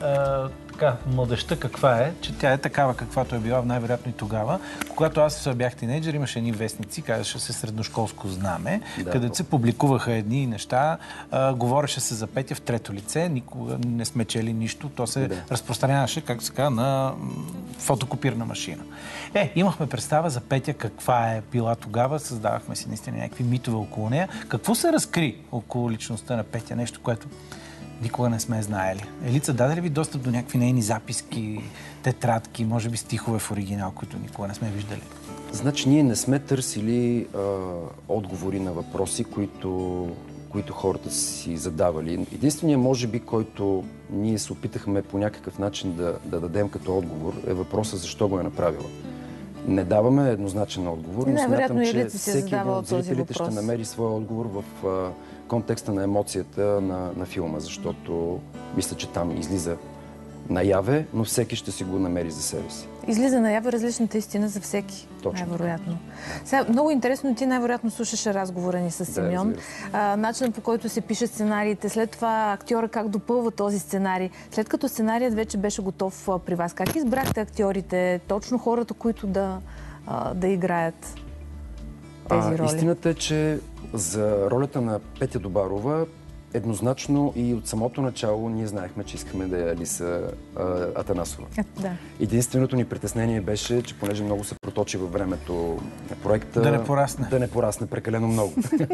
младежта каква е, че тя е такава, каквато е била най-вероятно и тогава. Когато аз бях тинейджър, имаше едни вестници, казваше се Средношколско знаме, където се публикуваха едни неща, говореше се за Петя в трето лице, никога не сме чели нищо, то се разпространяваше, както се казва, на фотокопирна машина. Имахме представа за Петя каква е била тогава, създавахме си наистина някакви митове около нея. Какво се разкри около личността на Петя? Нещо, което никога не сме знаели. Елица, даде ли ви достъп до някакви нейни записки, тетрадки, може би стихове в оригинал, които никога не сме виждали? Значи ние не сме търсили отговори на въпроси, които хората си задавали. Единственият, може би, който ние се опитахме по някакъв начин да дадем като отговор, е въпроса защо го е направила. Не даваме еднозначен отговор, но смятам, че всеки един от зрителите ще намери своя отговор в контекста на емоцията на филма, защото мисля, че там излиза наяве, но всеки ще си го намери за себе си. Излиза наяве различната истина за всеки, най-вероятно. Сега, много интересно, ти най-вероятно слушаше разговора ни с Симеон. Начинът, по който се пишат сценариите, след това актьора как допълва този сценарий. След като сценарият вече беше готов при вас, как избрахте актьорите, точно хората, които да играят тези роли? Истината е, че за ролята на Петя Добарова еднозначно и от самото начало ние знаехме, че искаме да е Алиса Атанасова. Единственото ни притеснение беше, че понеже много се проточи във времето проекта... Да не порасне прекалено много.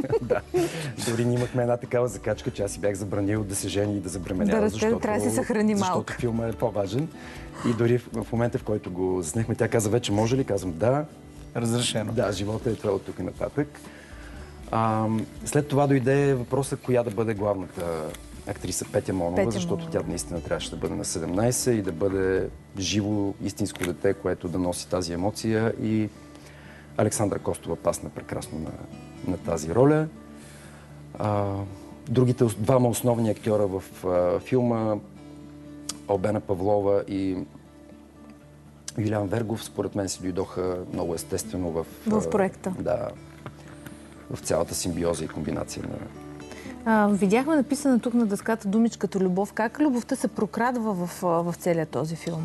Дори ние имахме една такава закачка, че аз си бях забранил да се жени и да забременява, защото филма е по-важен. И дори в момента, в който го заснехме, тя каза, вече може ли? Казвам, да. Разрешено. Да, живота е това от тук и нататък. След това дойде въпроса коя да бъде главната актриса Петя Монова, защото тя наистина трябваше да бъде на 17 и да бъде живо, истинско дете, което да носи тази емоция. И Александра Костова пасна прекрасно на тази роля. Другите двама основни актьора в филма, Албена Павлова и Юлиан Вергов, според мен си дойдоха много естествено в проекта. Да, в цялата симбиоза и комбинация на... Видяхме написана тук на дъската думичката любов. Как любовта се прокрадва в целия този филм?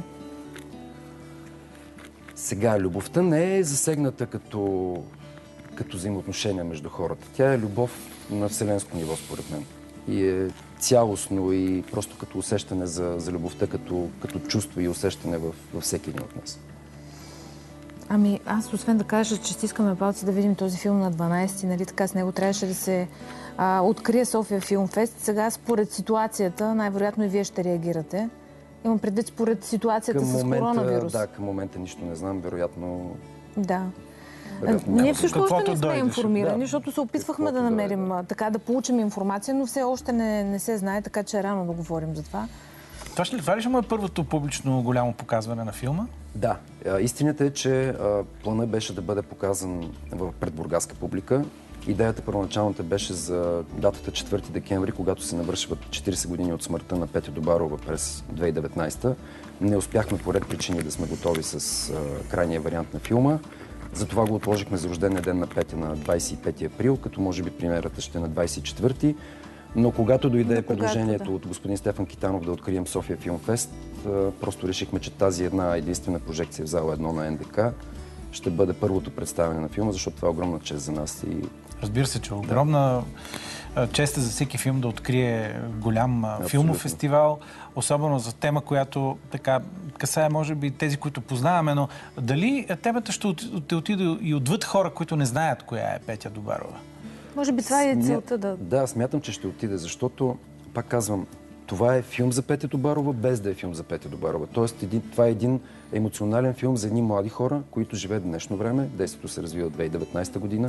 Сега, любовта не е засегната като взаимоотношение между хората. Тя е любов на вселенско ниво, според мен. И е цялостно и просто като усещане за любовта, като чувство и усещане във всеки един от нас. Ами аз освен да кажа, че стискаме палци да видим този филм на 12, нали така, с него трябваше да се открие София Филмфест. Сега според ситуацията, най-вероятно и вие ще реагирате. Имам предвид според ситуацията с коронавирус. Да, към момента нищо не знам, вероятно. Да. Ние също още не сме информирани, защото се опитвахме да намерим, така да получим информация, но все още не се знае, така че е рано да говорим за това. Това ли ще му е първото публично голямо показване на филма? Да. Истината е, че планът беше да бъде показан пред бургаска публика. Идеята първоначалната беше за датата 4 декември, когато се навършват 40 години от смъртта на Петя Добарова през 2019. Не успяхме по ред причини да сме готови с крайния вариант на филма. Затова го отложихме за рождения ден на Петя на 25 април, като може би премиерата ще е на 24. Но когато дойде предложението от господин Стефан Китанов да открием София Филмфест, просто решихме, че тази една единствена прожекция в зала 1 на НДК ще бъде първото представяне на филма, защото това е огромна чест за нас. Разбира се, че огромна чест е за всеки филм да открие голям филмов фестивал, особено за тема, която така касае, може би, тези, които познаваме, но дали темата ще отиде и отвъд хора, които не знаят коя е Петя Добарова? Може би това е целта да... Да, смятам, че ще отиде, защото, пак казвам, това е филм за Петя Добарова, без да е филм за Петя Добарова. Тоест, това е един емоционален филм за едни млади хора, които живеят в днешно време. Действието се развива от 2019 година.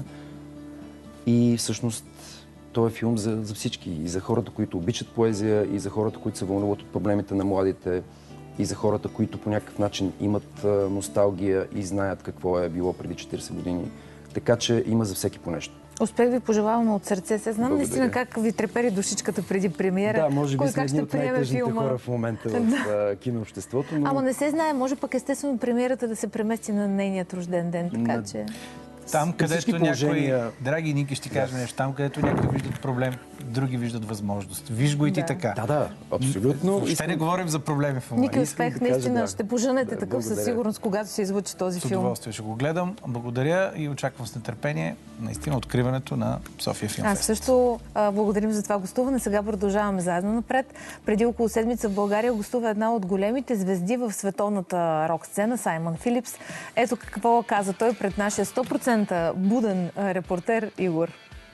И всъщност, той е филм за всички. И за хората, които обичат поезия, и за хората, които се вълнуват от проблемите на младите, и за хората, които по някакъв начин имат носталгия и знаят какво е било преди 40 години. Така че има за всеки по нещо. Успех ви пожелавам от сърце. Се знам наистина как ви трепери душичката преди премиера. Да, може би сме едни от най-тъжните хора в момента в кинообществото. Но... Ама не се знае, може пък естествено премиерата да се премести на нейният рожден ден, така че... Там, където някои, драги Ники, ще кажа нещо, там, където някои виждат проблем, други виждат възможност. Виж го и ти така. Да, абсолютно. Ще не говорим за проблеми в момента. Ники, успех, наистина ще поженете такъв със сигурност, когато се излъчи този филм. С удоволствие ще го гледам. Благодаря и очаквам с нетърпение наистина откриването на София Филмфест. Аз също благодарим за това гостуване. Сега продължаваме заедно напред. Преди около седмица в България гостува една от големите звезди в световната рок сцена, Саймън Филипс. Ето какво каза той пред нашия 100% буден репортер Игор.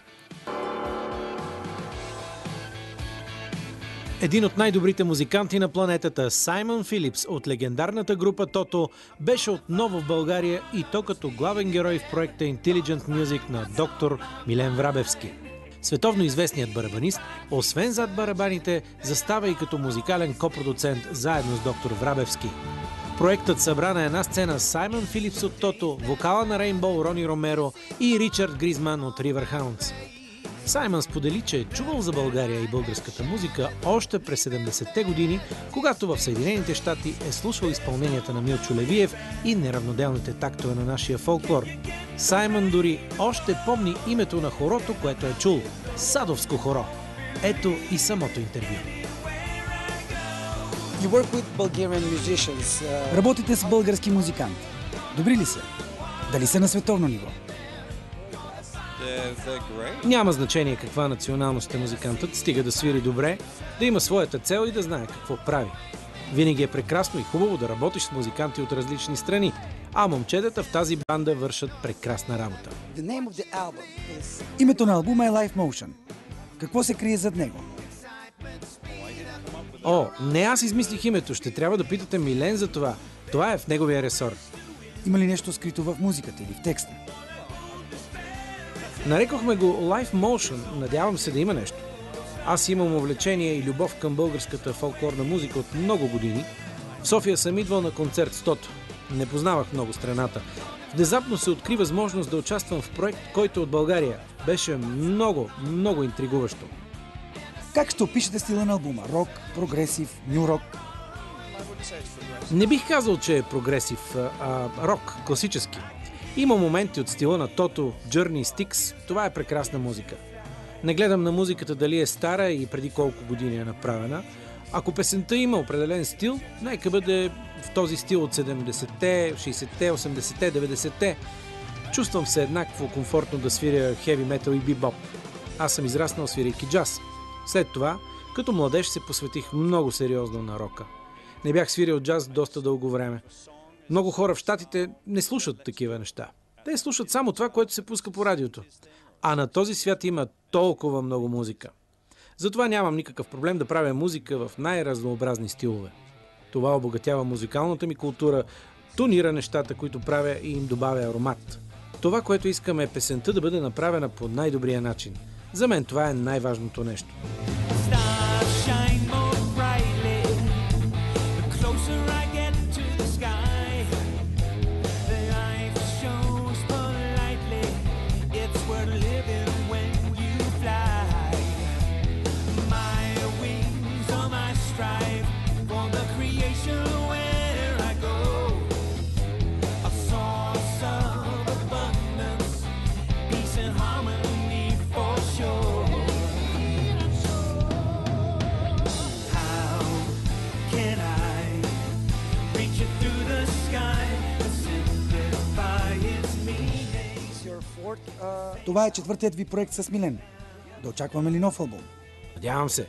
Един от най-добрите музиканти на планетата, Саймън Филипс от легендарната група Тото, беше отново в България и то като главен герой в проекта Intelligent Music на доктор Милен Врабевски. Световно известният барабанист, освен зад барабаните, застава и като музикален копродуцент заедно с доктор Врабевски. Проектът събра на една сцена Саймън Филипс от Тото, вокала на Рейнбоу Рони Ромеро и Ричард Гризман от Риверхаундс. Саймън сподели, че е чувал за България и българската музика още през 70-те години, когато в Съединените щати е слушал изпълненията на Милчо Левиев и неравноделните тактове на нашия фолклор. Саймън дори още помни името на хорото, което е чул – Садовско хоро. Ето и самото интервю. Работите с български музиканти. Добри ли са? Дали са на световно ниво? Няма значение каква националност е музикантът, стига да свири добре, да има своята цел и да знае какво прави. Винаги е прекрасно и хубаво да работиш с музиканти от различни страни, а момчетата в тази банда вършат прекрасна работа. Името на албума е Live Motion. Какво се крие зад него? О, не аз измислих името, ще трябва да питате Милен за това. Това е в неговия ресор. Има ли нещо скрито в музиката или в текста? Нарекохме го Live Motion, надявам се да има нещо. Аз имам увлечение и любов към българската фолклорна музика от много години. В София съм идвал на концерт с Тото. Не познавах много страната. Внезапно се откри възможност да участвам в проект, който е от България. Беше много интригуващо. Как ще опишете стила на албума? Рок, прогресив, ню рок? Не бих казал, че е прогресив, а рок, класически. Има моменти от стила на Тото, Journey Sticks. Това е прекрасна музика. Не гледам на музиката дали е стара и преди колко години е направена. Ако песента има определен стил, нека бъде в този стил от 70-те, 60-те, 80-те, 90-те. Чувствам се еднакво комфортно да свиря хеви метал и бибоп. Аз съм израснал свирайки джаз. След това, като младеж, се посветих много сериозно на рока. Не бях свирил джаз доста дълго време. Много хора в щатите не слушат такива неща. Те слушат само това, което се пуска по радиото. А на този свят има толкова много музика. Затова нямам никакъв проблем да правя музика в най-разнообразни стилове. Това обогатява музикалната ми култура, тонира нещата, които правя и им добавя аромат. Това, което искаме е песента да бъде направена по най-добрия начин. За мен това е най-важното нещо. Това е четвъртият ви проект с Милен. Да очакваме ли нов албум? Надявам се.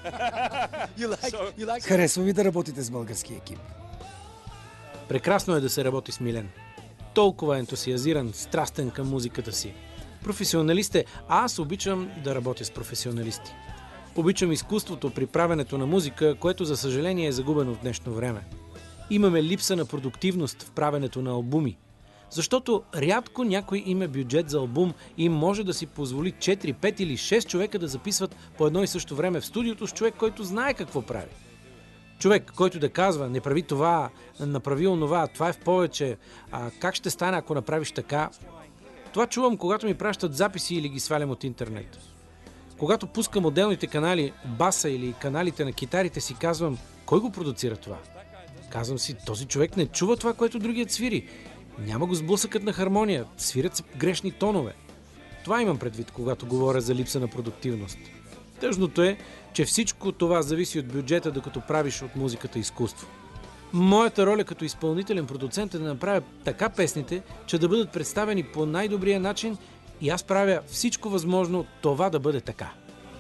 Харесва ви да работите с български екип? Прекрасно е да се работи с Милен. Толкова ентусиазиран, страстен към музиката си. Професионалист е, а аз обичам да работя с професионалисти. Обичам изкуството при правенето на музика, което за съжаление е загубено в днешно време. Имаме липса на продуктивност в правенето на албуми. Защото рядко някой има бюджет за албум и може да си позволи 4, 5 или 6 човека да записват по едно и също време в студиото с човек, който знае какво прави. Човек, който да казва, не прави това, направи онова, това е в повече, как ще стане, ако направиш така. Това чувам, когато ми пращат записи или ги свалям от интернет. Когато пускам отделните канали, баса или каналите на китарите, си казвам, кой го продуцира това? Казвам си, този човек не чува това, което другият свири. Няма го сблъсъкът на хармония, свирят се грешни тонове. Това имам предвид, когато говоря за липса на продуктивност. Тъжното е, че всичко това зависи от бюджета, докато правиш от музиката изкуство. Моята роля като изпълнителен продуцент е да направя така песните, че да бъдат представени по най-добрия начин и аз правя всичко възможно това да бъде така.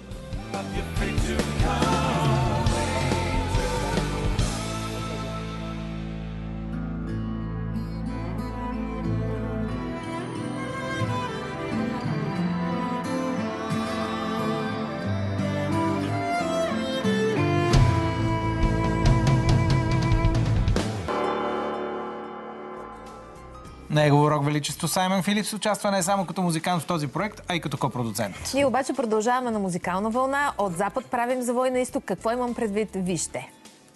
Негово рок величество Саймън Филипс участва не само като музикант в този проект, а и като копродуцент. Ние обаче продължаваме на музикална вълна. От запад правим завой на изток. Какво имам предвид? Вижте.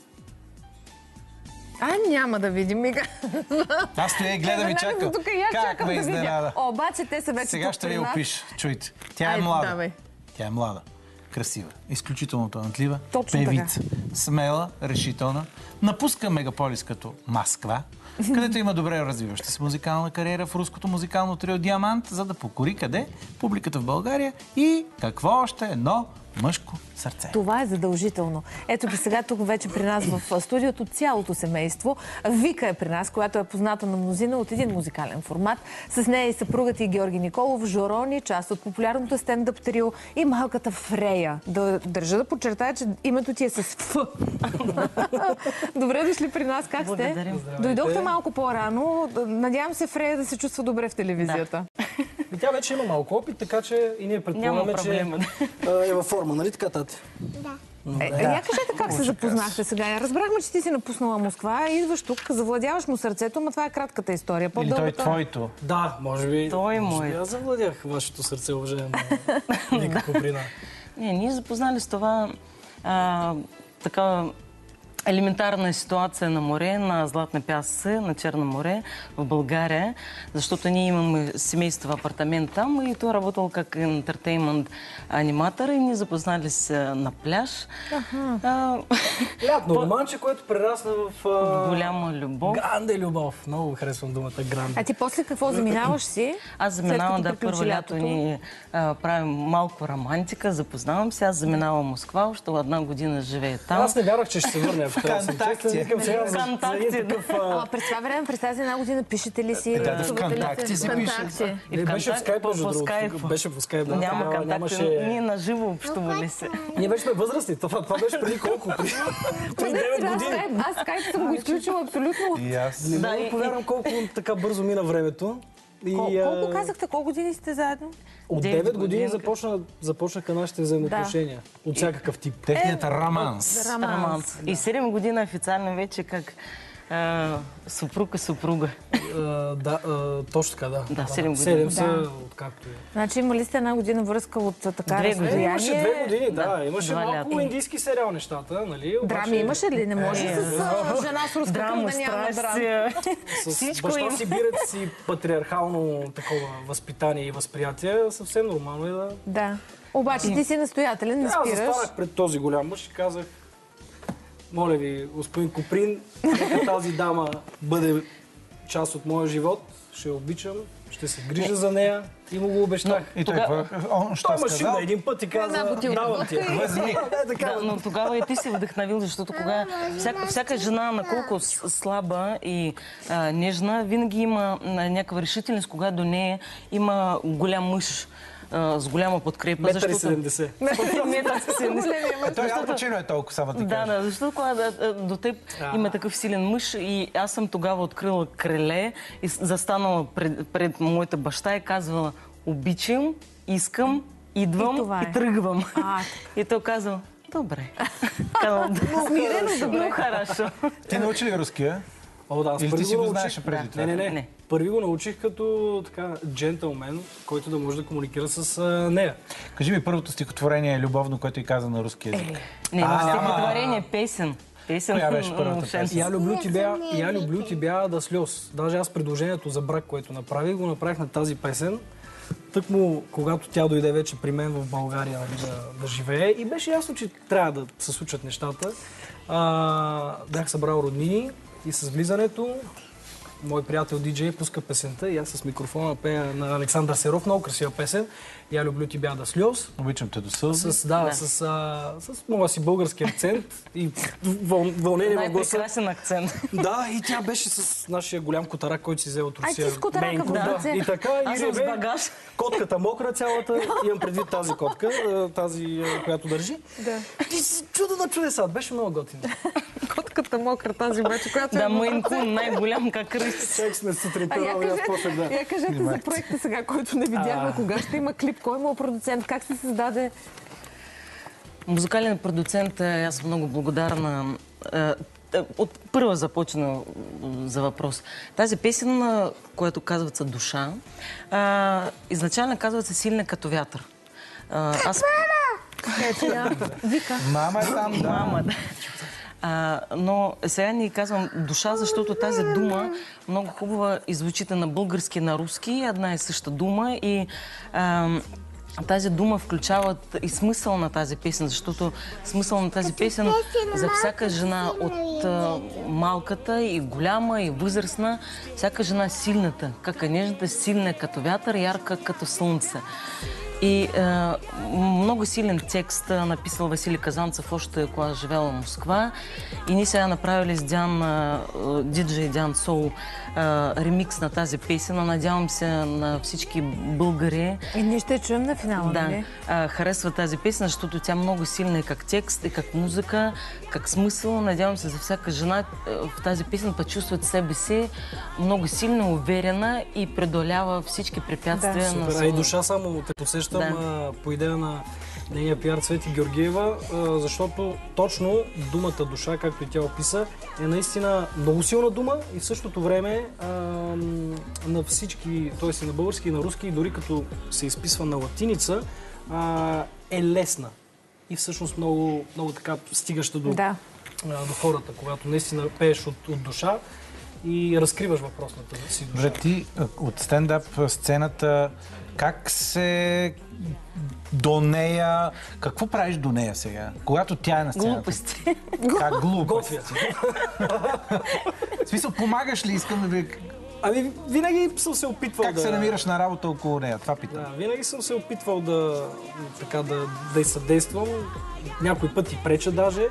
Няма да видим, Мига. Аз стоя и гледам и чакам. Как ме изненада. Обаче те са вече сега ще ви опиша. Чуйте. Тя е млада. Тя е млада. Красива. Изключително талантлива. Певица. Смела, решителна. Напуска мегаполис като Москва, където има добре развиваща се музикална кариера в руското музикално трио Диамант, за да покори къде? Публиката в България и какво още едно мъжко сърце. Това е задължително. Ето ги сега тук вече при нас в студиото цялото семейство. Вика е при нас, която е позната на мнозина от един музикален формат. С нея и съпругът и Георги Николов, Жорони, част от популярното стендъп трио и малката Фрея. Държа да подчертая, че името ти е с Ф. Добре дошли при нас. Как сте? Благодарим. Дойдохте малко по-рано. Надявам се Фрея да се чувства добре в телевизията. Да. Тя вече има малко опит, така че и ние предполагаме, че е във форма, нали така, тати? Да. Я кажете как се запознахте сега. Разбрахме, че ти си напуснала Москва, идваш тук, завладяваш му сърцето, но това е кратката история. Или той е твоето? Да, може би. Той е мой. Аз завладях вашето сърце, уважаема Ника Куприна. Ние запознали с това така елементарна ситуация на море, на Златна пясък, на Черно море в България, защото ние имаме семейство в апартамент там и той работил как ентертеймент аниматор и ние запознали се на пляж. Лятно романче, което прерасна в голяма любов. Гранде любов. Много харесвам думата гранде. А ти после какво заминаваш си? Аз заминавам, да, първо лято ни правим малко романтика, запознавам се. Аз заминавам в Москва, още една година живея там. Аз не вярвах, че ще се върне. Вконтакте. През това време, през тази една година, пишете ли си? Да, Вконтакте си пише. Беше в скайп, между другото. Беше в скайп. Няма контакти. Ние наживо общували се. Ние беше възрастни. Това беше преди колко? Преди 9 години. Аз скайп съм го изключила абсолютно. Не мога да повярвам колко така бързо мина времето. Колко казахте? Колко години сте заедно? От 9 години започнаха нашите взаимоотношения. От всякакъв тип. Техният романс. И 7 години официално вече как съпруга. Да, точно така, да. Да, 7 години. 7 са откакто е. Значи имали сте една година връзка от така разстояние? Имаше 2 години, да. Имаше малко индийски сериал нещата, нали? Драми имаше ли? Не може с жена с руска кръв да няма драма. С баща си бирец и патриархално такова възпитание и възприятие, съвсем нормално е да... Да. Обаче ти си настоятелен, не спираш. Аз застанах пред този голям мъж и казах: моля ви, господин Коприн, нека тази дама бъде част от моя живот, ще я обичам, ще се грижа за нея и му го обещах. И той машина един път и каза: давам ти. Но тогава и ти си вдъхновил, защото кога всяка жена, наколко слаба и нежна, винаги има някаква решителност, когато до нея има голям мъж с голяма подкрепа. Метър и 70. Той Ал Пачино е толкова, само да кажа. Да, защото когато до теб има такъв силен мъж и аз съм тогава открила криле и застанала пред моята баща и казвала: обичам, искам, идвам и тръгвам. И той казал: добре. Много хорошо. Ти научи ли руския? Или ти си го знаеш преди това? Не. Първи го научих като така джентълмен, който да може да комуникира с нея. Кажи ми, първото стихотворение е любовно, което и каза на руски език. Не, стихотворение, песен. Коя беше първата песен? Я люблю тебя до слез. Даже аз предложението за брак, което направих, го направих на тази песен. Тъкмо, когато тя дойде вече при мен в България да живее, и беше ясно, че трябва да се случат нещата. Бях събрал роднини и с влизането мой приятел диджей пуска песента и аз с микрофона пея на Александър Серов, много красива песен. Я люблю тебя до слез. Обичам те до сълзи. С моя си български акцент и вълнение в гласа. Най-прекрасен акцент. Да, и тя беше с нашия голям котарак, който си взе от Русия. Ти с котарака в ръце. И така, и реве, котката мокра цялата, имам предвид тази котка, тази, която държи. И чудо на чудеса, беше много готино. Котката мокра, тази вече, която да, Мейн Кун, най-голям как рис. Чек сме сутринта, я кажете за проекта сега, който не видяхме. Кога ще има клип? Кой му е продуцент? Как се създаде? Музикален продуцент, аз съм много благодарна. От първа започна за въпрос. Тази песен, която казват са душа, изначално казват се силна като вятър. Вика. Мама е там, да. Мама, да. Но сега ни казвам душа, защото тази дума много хубава звучите на български и на руски, една и съща дума, и тази дума включава и смисъл на тази песен, защото смисъл на тази песен за всяка жена от малката и голяма и възрастна, всяка жена силната, как е нежната, силна като вятър, ярка като слънце. И много силен текст написал Василий Казанцев още когато живела в Москва. И ние сега направили с диджей Диан Соу ремикс на тази песен. Надявам се на всички българи. И ние ще чуем на финала, нали? Харесва тази песен, защото тя много силна и как текст, и как музика, как смисъл. Надявам се за всяка жена в тази песен почувстват себе си много силно, уверена и преодолява всички препятствия. Да. Супер. И душа само те посещам по идея на нейния пиар Цвети Георгиева, защото точно думата душа, както и тя описа, е наистина много силна дума и в същото време на всички, т.е. и на български, и на руски, и дори като се изписва на латиница, е лесна. И всъщност много, много така стигаща до хората, когато наистина пееш от душа и разкриваш въпросната си душа. Добре, ти от стендъп сцената, как се до нея... Какво правиш до нея сега? Когато тя е на сцената? Глупости. Как глупости? В смисъл, помагаш ли? Искам да ви... Ами, винаги съм се опитвал Как се намираш на работа около нея? Това питам. Да, винаги съм се опитвал да й съдействам. Някой път и преча даже.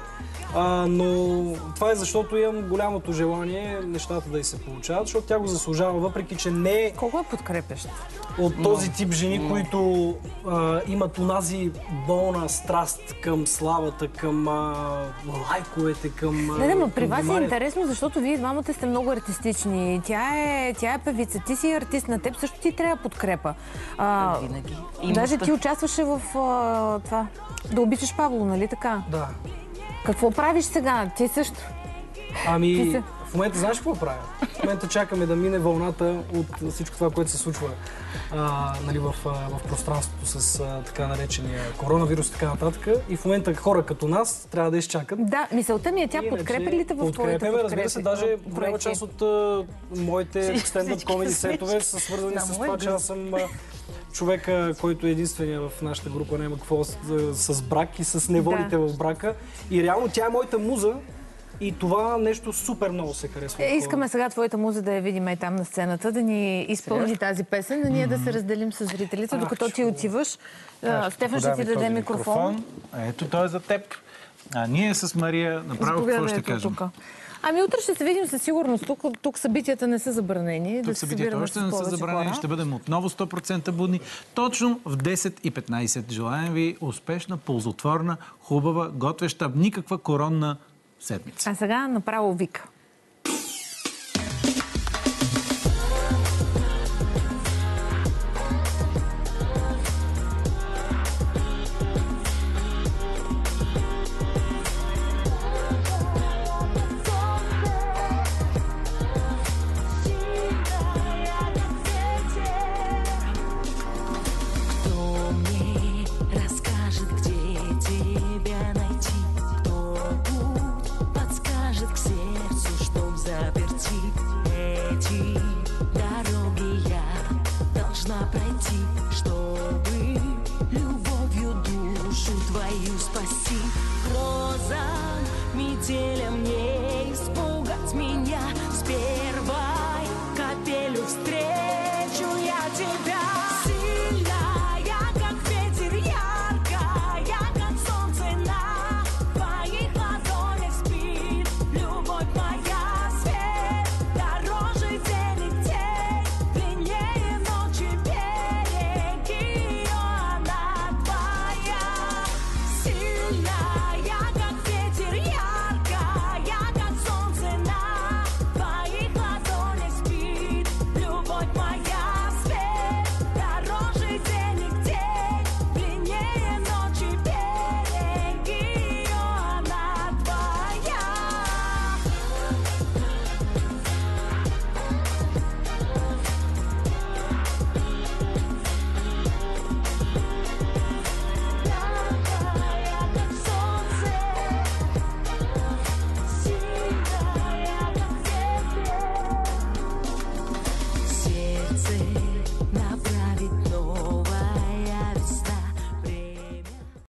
Но това е защото имам голямото желание нещата да й се получават, защото тя го заслужава, въпреки че не е... Колко е подкрепещ? От този тип жени, които имат онази болна страст към славата, към лайковете, към Не, но при вас е интересно, защото вие двамата сте много артистични. Тя е певица, ти си артист, на теб също ти трябва подкрепа. Винаги. Даже ти участваше в това, да обичаш Павло, нали така? Да. Какво правиш сега? Ти също? Ами, в момента знаеш какво правя? В момента чакаме да мине вълната от всичко това, което се случва нали, в пространството с така наречения коронавирус и така нататък. И в момента хора като нас трябва да изчакат. Да, мисълта ми е тя подкрепя ли те в твоите подкрепи? Разбира се, даже голяма част от моите стендъп комеди сетове са свързани с това, че аз съм човека, който е единствения в нашата група, няма какво с брак и с неволите в брака. И реално тя е моята муза. И това нещо супер много се харесва. Искаме сега твоята муза да я видим и там на сцената, да ни изпълни тази песен, но ние да се разделим с зрителите, докато ти отиваш. Стефан ще ти даде микрофон. Ето, той е за теб. А ние с Мария направо какво ще кажем? Ами утре ще се видим със сигурност. Тук събитията не са забранени. Тук събитията още не са забранени. Ще бъдем отново 100% будни. Точно в 10:15. Желаем ви успешна, ползотворна, хубава, готвеща, никаква коронна седмица. А сега направо вика. Метелем не